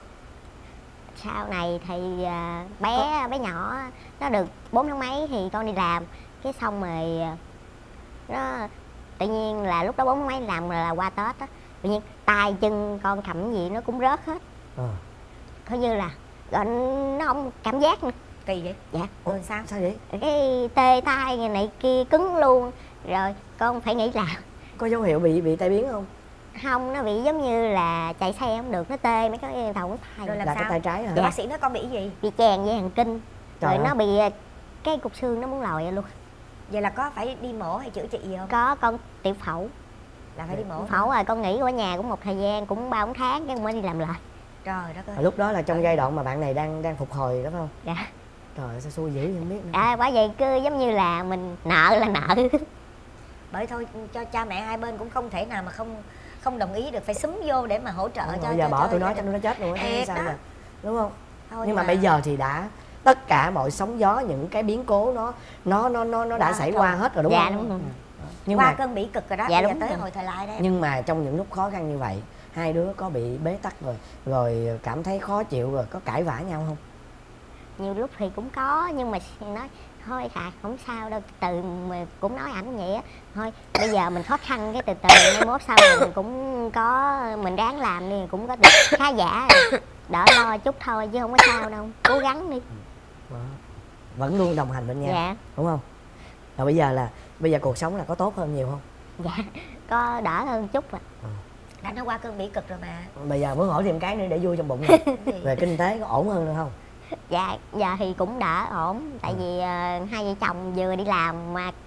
Sau này thì à, bé bé nhỏ nó được bốn tháng mấy thì con đi làm, cái xong rồi à, nó tự nhiên là lúc đó bốn tháng mấy làm là qua Tết á, tự nhiên tay chân con cầm cái gì nó cũng rớt hết, Ờ. coi như là rồi nó không cảm giác nữa. Kỳ vậy? Dạ. Ủa, Ừ, sao? sao vậy? Cái tê tay này, này kia cứng luôn, rồi con phải nghỉ làm. Có dấu hiệu bị bị tai biến không? Không, nó bị giống như là chạy xe không được, nó tê mấy cái đầu tay, Rồi làm Là sao? cái tay trái hả? Rồi bác sĩ nói con bị gì? bị chèn dây thần kinh, Trời rồi ơi. nó bị à, cái cục xương nó muốn lòi ra luôn. Vậy là có phải đi mổ hay chữa trị gì không? Có con tiểu phẫu, Là phải đi mổ. phẫu rồi con nghỉ ở nhà cũng một thời gian cũng ba bốn tháng cái mới đi làm lại. Trời đất ơi. Ở lúc đó là trong giai đoạn mà bạn này đang đang phục hồi đó phải không? Dạ. Trời ơi, sao xui dữ vậy không biết nữa. À bởi vậy cứ giống như là mình nợ là nợ. Bởi thôi cho cha mẹ hai bên cũng không thể nào mà không không đồng ý được, phải xúm vô để mà hỗ trợ Đúng cho. rồi, bây giờ cho, bỏ cho tụi nó gia cho đình. nó chết luôn á, thấy Thiệt sao đó. giờ? Đúng không? Thôi Nhưng mà bây giờ thì đã tất cả mọi sóng gió, những cái biến cố nó nó nó nó nó đã Qua xảy rồi. qua hết rồi đúng Dạ không? đúng rồi. Nhưng qua mà cơn bỉ cực rồi đó, Dạ, bây giờ đúng tới rồi. hồi thời lại đây. nhưng mà trong những lúc khó khăn như vậy, hai đứa có bị bế tắc rồi rồi cảm thấy khó chịu rồi có cãi vã nhau không? Nhiều lúc thì cũng có nhưng mà nói thôi thà không sao đâu, từ mà cũng nói ảnh vậy á, thôi bây giờ mình khó khăn cái từ từ mai mốt sau này mình cũng có, mình ráng làm đi cũng có được khá giả rồi. Đỡ lo chút thôi chứ không có sao đâu, cố gắng đi. Đó. Vẫn luôn đồng hành bên nhau, Dạ. đúng không? Rồi bây giờ là bây giờ cuộc sống là có tốt hơn nhiều không? Dạ có đỡ hơn chút à. Đã nó qua cơn bỉ cực rồi mà. Bây giờ muốn hỏi thêm cái nữa để vui trong bụng này. Về kinh tế có ổn hơn được không? Dạ giờ thì cũng đỡ ổn, tại vì uh, hai vợ chồng vừa đi làm mà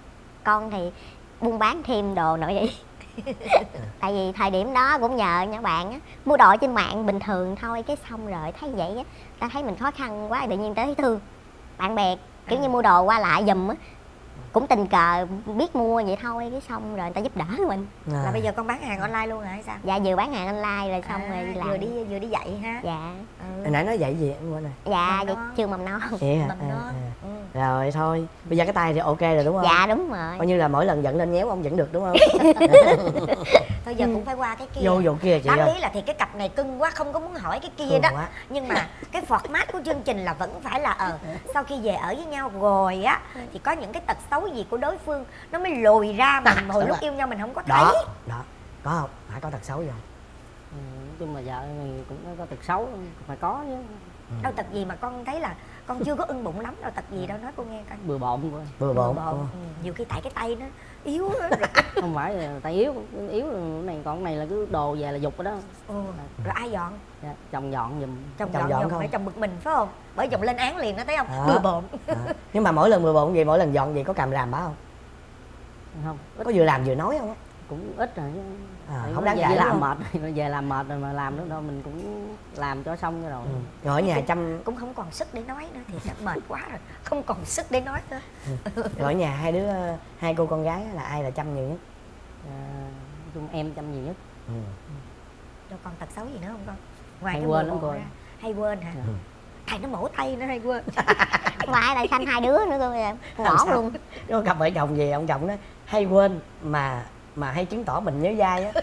con thì buôn bán thêm đồ nội vậy. Tại vì thời điểm đó cũng nhờ những bạn á, mua đồ trên mạng bình thường thôi, cái xong rồi thấy vậy á, ta thấy mình khó khăn quá, tự nhiên tới thương bạn bè kiểu như mua đồ qua lại giùm á, cũng tình cờ biết mua vậy thôi, cái xong rồi người ta giúp đỡ mình. À. Là bây giờ con bán hàng online luôn hả hay sao? Dạ vừa bán hàng online rồi xong À, rồi đi làm. vừa đi vừa đi dạy ha. Dạ. Ừ. Hồi nãy nói dạy gì em quên rồi. Dạ Mầm vậy non. trường mầm non. Vậy hả? Mầm À, non. à. Ừ. Rồi thôi, bây giờ cái tay thì ok rồi đúng không? Dạ đúng rồi. Coi như là mỗi lần giận lên nhéo ông vẫn được đúng không? Thôi giờ cũng phải qua cái kia. Vô vụ kia chị Đáng ơi. lý là thì cái cặp này cưng quá không có muốn hỏi cái kia Cưng đó quá. nhưng mà cái format của chương trình là vẫn phải là ờ sau khi về ở với nhau rồi á thì có những cái tật xấu gì của đối phương nó mới lồi ra mà À, hồi đúng lúc rồi. yêu nhau mình không có thấy. Đó, đó. Có không? Phải có tật xấu gì không? Ừ, nói chung là vợ thì cũng có tật xấu, phải có chứ. Đâu tật gì mà con thấy là con chưa có ưng bụng lắm đâu, tật gì đâu nói cô nghe coi. Bừa bộn quá. Bừa bộn. Bừa bộn. Ừ, nhiều khi tại cái tay nó yếu á. Không phải là tay yếu, yếu là cái này, còn cái này là cứ đồ về là dục rồi đó. Ừ. Rồi ai dọn? Dạ, chồng dọn giùm. Chồng, Chồng dọn, dọn dọn không? phải chồng bực mình phải không? Bởi chồng lên án liền nó thấy không? À. Bừa bộn. À. Nhưng mà mỗi lần bừa bộn vậy, mỗi lần dọn vậy có càm ràm bả không? Không, ít, Có vừa làm vừa nói không á? cũng ít rồi chứ. À, Tại không nó đáng về ngại làm đúng mệt rồi, về làm mệt rồi mà làm nữa đâu, mình cũng làm cho xong cái rồi. Ừ. Rồi ở nhà chăm, Cũng không còn sức để nói nữa thì đã mệt quá rồi, không còn sức để nói nữa. rồi ở nhà hai đứa, hai cô con gái là ai là chăm nhiều nhất? À, nói chung em chăm gì nhất. Ừ. Rồi còn tật xấu gì nữa không con? Ngoài Hay cái quên bừa lắm bộn cô. ra. Hay quên hả? Ừ. Thầy nó mổ tay nó hay quên. Ngoài lại sanh hai đứa nữa cơ, Làm ngỏ sao? luôn. Có cặp vợ chồng gì ông chồng nói hay quên mà mà hay chứng tỏ mình nhớ dai á.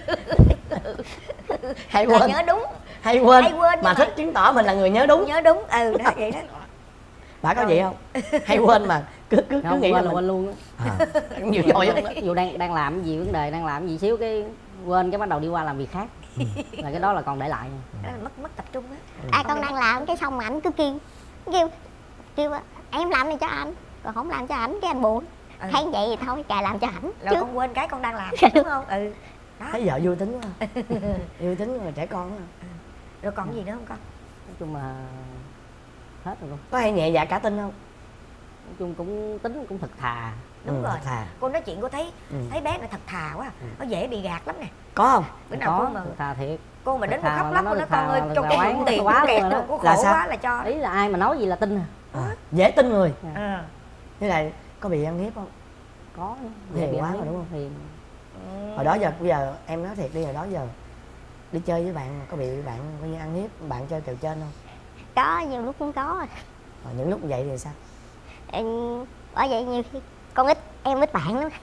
Hay Là quên, nhớ đúng, hay quên, hay quên mà nhưng thích chứng tỏ mình là người nhớ đúng. nhớ đúng, ừ đó vậy đó. Bà có vậy không? Hay quên mà cứ cứ cứ Không, nghĩ là quên là mình quên luôn á. à, nhiều rồi á. Ví dụ đang đang làm cái gì vấn đề, đang làm cái gì xíu cái quên cái bắt đầu đi qua làm việc khác. Là cái đó là còn để lại. Đó là mất mất tập trung á. À con đang làm cái xong mà ảnh cứ kêu kêu kêu em làm này cho anh, còn không làm cho ảnh cái anh buồn. Ừ. Thấy vậy thì thôi cài làm cho ảnh Rồi chứ. con quên cái con đang làm đúng không? Ừ. Đó. Thấy vợ vui tính quá. Vui tính mà trẻ con quá. Rồi còn gì nữa không con? Nói chung là hết rồi cô. Có hay nhẹ dạ cả tin không? Nói chung cũng tính cũng thật thà. Đúng Ừ, rồi. thật thà. Cô nói chuyện cô thấy Ừ. thấy bé nó thật thà quá, nó dễ bị gạt lắm nè. Có không? Bữa nào Có, cô mà thật thà thiệt. cô mà đến cô Thật thà khóc mà lóc nó cô nói thật thà con ơi là cho là cái quá- bụng tiền quá nó kẹt luôn rồi rồi đó. cô Là khổ sao? quá là cho. Ý là ai mà nói gì là tin à. À, dễ tin người. Ừ. Thế là có bị ăn hiếp không? Có. Hiền Bị quá ăn mà hiếp, đúng không? Hiền. Hồi đó giờ bây giờ em nói thiệt đi, hồi đó giờ đi chơi với bạn mà có bị bạn coi như ăn hiếp, bạn chơi kèo trên không? Có nhiều lúc cũng có. Và những lúc như vậy thì sao? Em, bởi vậy nhiều khi con ít em ít bạn lắm.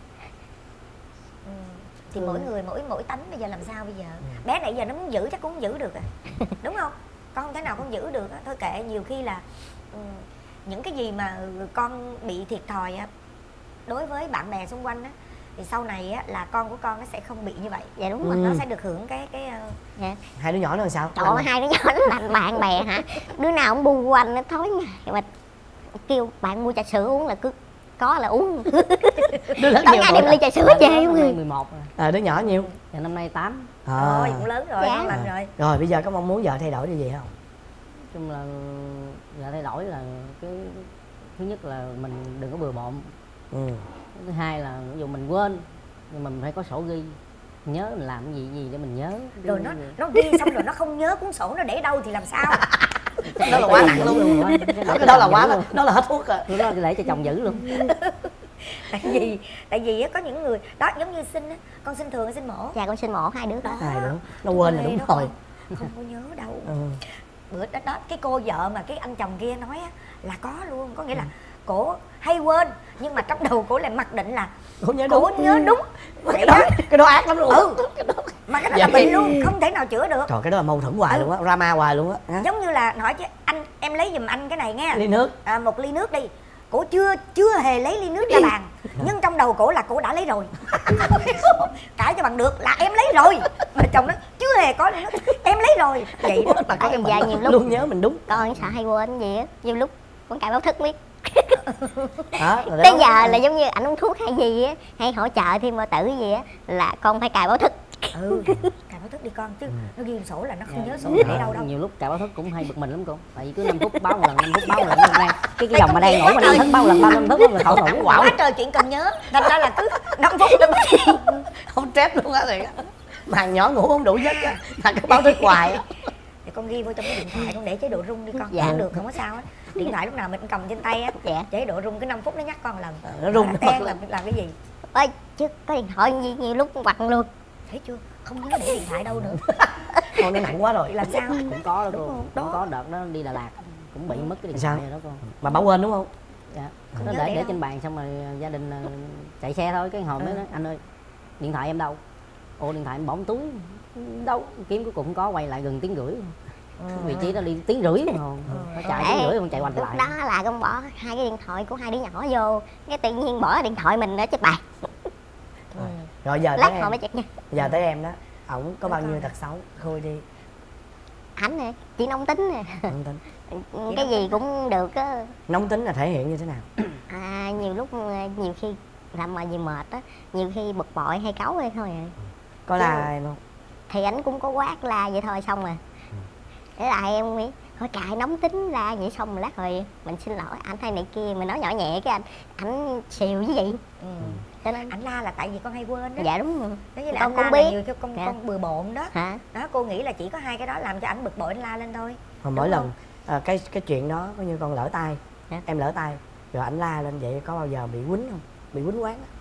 Ừ. Thì mỗi người mỗi mỗi tánh, bây giờ làm sao bây giờ? Bé này giờ nó muốn giữ chắc cũng không giữ được à. Đúng không? Con không thể nào con giữ được á. Thôi kệ, nhiều khi là ừ, những cái gì mà con bị thiệt thòi á đối với bạn bè xung quanh á thì sau này á là con của con nó sẽ không bị như vậy. Dạ đúng rồi. Ừ. Nó sẽ được hưởng cái cái ờ, Dạ. Hai đứa nhỏ nó làm sao? Trời ơi, hai đứa nhỏ nó làm bạn bè hả? Đứa nào cũng bu quanh nó thối ngày mà kêu bạn mua trà sữa uống là cứ có là uống. Đứa lớn Tối nhiều ngày tuổi đem ly trà sữa Năm về nay luôn. mười một rồi. à, đứa nhỏ nhiêu? Dạ năm nay tám. À. thôi cũng lớn rồi, Dạ. nó lành rồi. Rồi bây giờ có mong muốn vợ thay đổi điều gì không? Nói chung là giờ thay đổi là cái thứ nhất là mình đừng có bừa bộn. Ừ. Thứ hai là ví dụ mình quên nhưng mà mình phải có sổ ghi, nhớ mình làm cái gì gì để mình nhớ. Rồi nó nó ghi xong rồi nó không nhớ cuốn sổ nó để đâu thì làm sao? Đó là quá nặng luôn. Cái đó là quá đó, đó là hết thuốc rồi. Đó là để cho chồng giữ luôn. Tại vì tại vì á có những người đó giống như sinh á, con sinh thường hay sinh mổ. Dạ con sinh mổ hai đứa đó. Hai đứa nó quên là đúng Nó rồi. Không, không có nhớ đâu. Ừ. Bữa đó, đó cái cô vợ mà cái anh chồng kia nói á là có luôn, có nghĩa là cổ hay quên nhưng mà trong đầu cổ lại mặc định là Cô nhớ cổ đúng. nhớ đúng. Cái đó, cái đó ác lắm luôn. Ừ. Mà cái đó là Vậy- bệnh luôn, không thể nào chữa được. Trời, cái đó là mâu thuẫn hoài Ừ. luôn á, drama hoài luôn á. Giống như là hỏi chứ anh em lấy giùm anh cái này nghe. Ly nước. À, một ly nước đi. Cổ chưa chưa hề lấy ly nước ra bàn, nhưng trong đầu cổ là cổ đã lấy rồi. Cãi cho bằng được là em lấy rồi. Mà chồng nó chưa hề có ly nước, em lấy rồi. Vậy đó. Là có Em cái dạ bệnh nhiều là lúc- luôn nhớ mình đúng. Con sợ hay quên gì á, nhiều lúc con cài báo thức biết. Đó, rồi Tới đó. giờ là giống như ảnh uống thuốc hay gì á, hay hỗ trợ thêm bao tử gì á là con phải cài báo thức. Ừ, cài báo thức đi con, chứ ừ. nó ghi sổ là nó không dạ, nhớ sổ dạ, để đâu đâu. Nhiều lúc cài báo thức cũng hay bực mình lắm cô, tại vì cứ năm phút báo một lần, năm phút báo một lần, đang cái cái dòng mà đang nổi mà đang thức báo một lần, ba năm thức là khỏi nổi. Quá trời chuyện cần nhớ, thành ra là cứ năm phút là không stress luôn á, thì màn nhỏ ngủ không đủ giấc á, mà cứ báo thức hoài. Thì con ghi vô trong cái điện thoại, con để chế độ rung đi con. Dạ. Cũng được, không có sao á. Điện thoại lúc nào mình cũng cầm trên tay á. Dạ. Chế độ rung cứ năm phút nó nhắc con lần. Nó rung nó ten làm làm cái gì? Ơi chứ có điện thoại nhiều, nhiều lúc quặt luôn. Thấy chưa? Không nhớ để điện thoại đâu nữa. Con nó nặng quá rồi. Làm sao? Cũng có đó cô, Đúng cũng có đợt đó đi Đà Lạt cũng bị mất cái điện Sao? thoại rồi đó cô. Mà bảo quên đúng không? Dạ. Không Nó nhớ để để để đâu. trên bàn xong rồi gia đình ờ, chạy xe thôi, cái hồi mới Ừ. nói anh ơi điện thoại em đâu? Ồ điện thoại em bỏ trong túi đâu, kiếm cuối cùng cũng có, quay lại gần tiếng rưỡi. Ừ. Vị trí đó đi tiếng rưỡi mà phải chạy tiếng rưỡi còn chạy hoành Lúc lại. đó là con bỏ hai cái điện thoại của hai đứa nhỏ vô, cái tự nhiên bỏ điện thoại mình ở trên bàn. Ừ. Rồi giờ Lát tới hồi em, mới chặt nha. giờ tới em đó, ổng có bao Con nhiêu nè. tật xấu, khui đi. Ảnh nè, chị nóng tính nè, Nóng tính. cái gì cũng được á. Nóng tính là thể hiện như thế nào? À, nhiều lúc nhiều khi làm mà gì mệt á, nhiều khi bực bội hay cáu hay thôi à. Có la em không? Thì ảnh cũng có quát la vậy thôi xong rồi. Để lại em nghĩ thôi cài nóng tính la vậy xong rồi lát rồi mình xin lỗi anh hay này kia, mình nói nhỏ nhẹ cái anh ảnh xìu với vậy. Ừ. Cho nên Ảnh la là tại vì con hay quên đó. dạ đúng rồi. Giống như là Con anh cũng la là biết. nhiều cho con Dạ. con bừa bộn đó. Hả? Đó, cô nghĩ là chỉ có hai cái đó làm cho ảnh bực bội anh la lên thôi. Mà mỗi Đúng lần không? à, cái cái chuyện đó coi như con lỡ tay, Dạ. em lỡ tay rồi ảnh la lên vậy có bao giờ bị quýnh không? Bị quýnh quán á?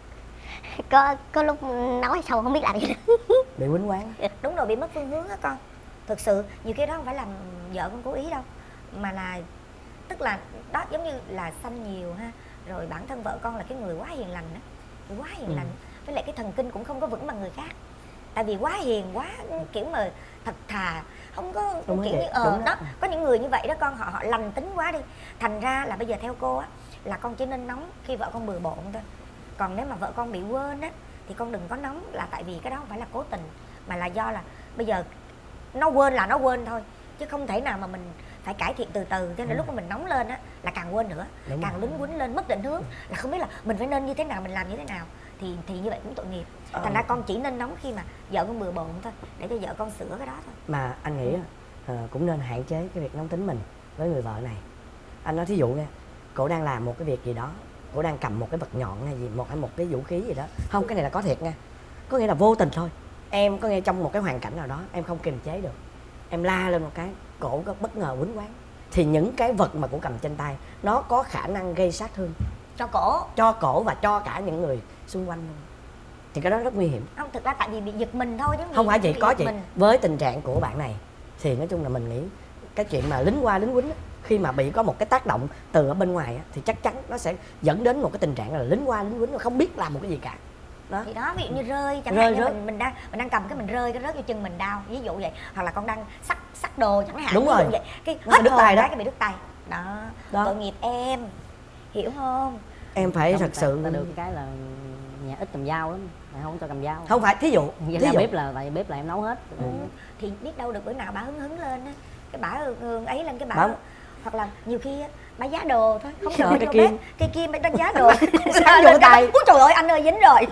Có có lúc nói xong không biết làm gì nữa. Bị quýnh quán á? Đúng rồi, bị mất phương hướng á con. Thực sự nhiều cái đó không phải là vợ con cố ý đâu, mà là tức là đó giống như là xanh nhiều ha, rồi bản thân vợ con là cái người quá hiền lành á, quá hiền Ừ. lành, với lại cái thần kinh cũng không có vững bằng người khác, tại vì quá hiền, quá kiểu mà thật thà, không có Đúng rồi kiểu chị, như ờ đúng đó, đó. có những người như vậy đó con, họ họ lành tính quá đi, thành ra là bây giờ theo cô á là con chỉ nên nóng khi vợ con bừa bộn thôi, còn nếu mà vợ con bị quên á thì con đừng có nóng, là tại vì cái đó không phải là cố tình, mà là do là bây giờ nó quên là nó quên thôi, chứ không thể nào mà mình phải cải thiện từ từ, cho nên lúc mà mình nóng lên á là càng quên nữa, Đúng càng rồi. lún quýnh lên, mất định hướng, là không biết là mình phải nên như thế nào, mình làm như thế nào, thì thì như vậy cũng tội nghiệp. Ờ. Thành ra con chỉ nên nóng khi mà vợ con bừa bộn thôi, để cho vợ con sửa cái đó thôi. Mà anh nghĩ ờ, cũng nên hạn chế cái việc nóng tính mình với người vợ này. Anh nói thí dụ nha, cổ đang làm một cái việc gì đó, cổ đang cầm một cái vật nhọn hay gì, một hay một cái vũ khí gì đó, không, cái này là có thiệt nha, có nghĩa là vô tình thôi, em có nghe trong một cái hoàn cảnh nào đó em không kiềm chế được, em la lên một cái, cổ có bất ngờ quýnh quán, thì những cái vật mà cổ cầm trên tay nó có khả năng gây sát thương Cho cổ. cho cổ và cho cả những người xung quanh luôn, thì cái đó rất nguy hiểm. Không, thực ra tại vì bị giật mình thôi chứ Không phải chị, bị có giật chị, mình. với tình trạng của bạn này thì nói chung là mình nghĩ cái chuyện mà lính qua lính quýnh á, khi mà bị có một cái tác động từ ở bên ngoài á, thì chắc chắn nó sẽ dẫn đến một cái tình trạng là lính qua lính quýnh mà không biết làm một cái gì cả đó. Thì đó, ví dụ như rơi chẳng Rơi hạn như rớt. mình mình đang mình đang cầm cái mình rơi cái rớt vô chân mình đau, ví dụ vậy, hoặc là con đang xách xách đồ chẳng hạn, Đúng ví dụ rồi. vậy, cái Nó bị hết đứt hồn tay đó. cái cái bị đứt tay đó, Đó. tội nghiệp em, hiểu không? Em phải Không, thật ta- sự ta được cái là nhà ít cầm dao lắm, mẹ không cho cầm dao. không phải, thí dụ Vậy thí là dụ bếp là tại bếp là em nấu hết. Ừ. Thì biết đâu được bữa nào bà hứng hứng lên á, cái bà hương ấy lên cái bà, Bà- hoặc là nhiều khi á bà giá đồ thôi, không Sợ cần cái vô kim. bếp, cây kim bà đang giá đồ Sáng vô cái tay. Úi trời ơi anh ơi dính rồi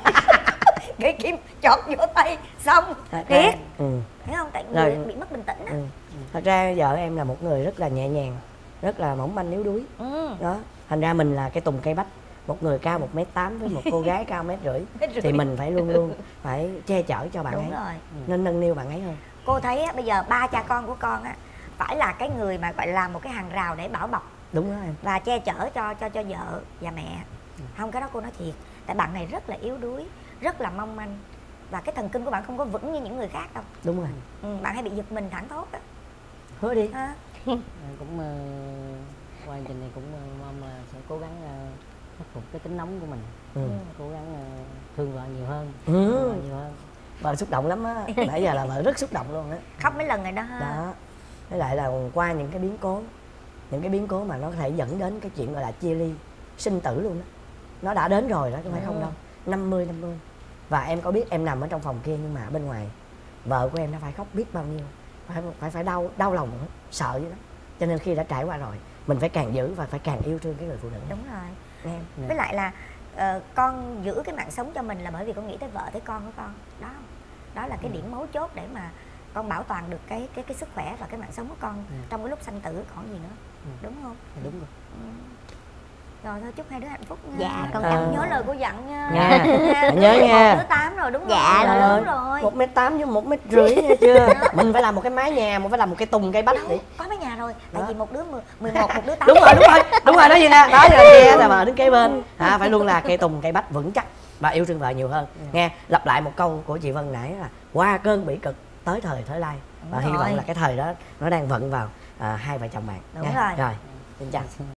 cây kim chọt vô tay xong Thật ra- thiệt, ừ. thấy không, tại Rồi. người bị mất bình tĩnh á. Ừ. Thật ra vợ em là một người rất là nhẹ nhàng, rất là mỏng manh yếu đuối Ừ. đó, thành ra mình là cái tùng cây bách, một người cao một mét tám với một cô gái cao mét rưỡi thì mình phải luôn luôn phải che chở cho bạn Đúng ấy, rồi. nên nâng niu bạn ấy hơn. Cô thấy á, bây giờ ba cha con của con á phải là cái người mà gọi là một cái hàng rào để bảo bọc Đúng đó em. và che chở cho cho cho vợ và mẹ. Không, cái đó cô nói thiệt, tại bạn này rất là yếu đuối, rất là mong manh, và cái thần kinh của bạn không có vững như những người khác đâu. Đúng rồi. Ừ, bạn hay bị giật mình thẳng thốt á. Hứa đi. Ha? Em cũng uh, qua chương trình này cũng uh, mong là sẽ cố gắng uh, khắc phục cái tính nóng của mình, Ừ. cố gắng uh, thương vợ nhiều hơn, Ừ. thương vợ nhiều hơn. Bà xúc động lắm á, nãy giờ là bà rất xúc động luôn á. Khóc mấy lần rồi đó ha. Đó, với lại là qua những cái biến cố, những cái biến cố mà nó có thể dẫn đến cái chuyện gọi là chia ly, sinh tử luôn đó, nó đã đến rồi đó chứ không phải Ừ. không đâu. Năm mươi năm mươi. Và em có biết em nằm ở trong phòng kia nhưng mà ở bên ngoài vợ của em đã phải khóc biết bao nhiêu, phải phải phải đau đau lòng nữa, sợ vậy đó. Cho nên khi đã trải qua rồi mình phải càng giữ và phải càng yêu thương cái người phụ nữ. Đúng rồi. Nghe em. Với lại là ờ, con giữ cái mạng sống cho mình là bởi vì con nghĩ tới vợ tới con của con đó, đó là cái điểm mấu chốt để mà con bảo toàn được cái cái cái sức khỏe và cái mạng sống của con Ừ. trong cái lúc sanh tử còn gì nữa. Ừ. Đúng không? Đúng rồi. Ừ. Rồi thôi chúc hai đứa hạnh phúc nha. Dạ, con em cảm- nhớ lời cô dặn nha. Nha. Nha. Nhớ Đứa nha. một, đứa tám rồi đúng Dạ, rồi. rồi. Là lớn rồi. một mét tám với một mét rưỡi nha chưa. Mình phải làm một cái mái nhà, mình phải làm một cái tùng cây bách để Có mấy nhà rồi. Tại Đó. vì một đứa mười, mười một, một đứa tám. đúng rồi đúng rồi đúng rồi đó gì nè, đó giờ nghe là mà đứng kế bên à, phải luôn là cây tùng cây bách vững chắc và yêu thương vợ nhiều hơn. Nghe lặp lại một câu của chị Vân nãy là qua cơn bỉ cực tới thời thới lai, và Đúng hy rồi. vọng là cái thời đó nó đang vận vào à, hai vợ chồng bạn. Đúng nha. rồi. Rồi xin chào.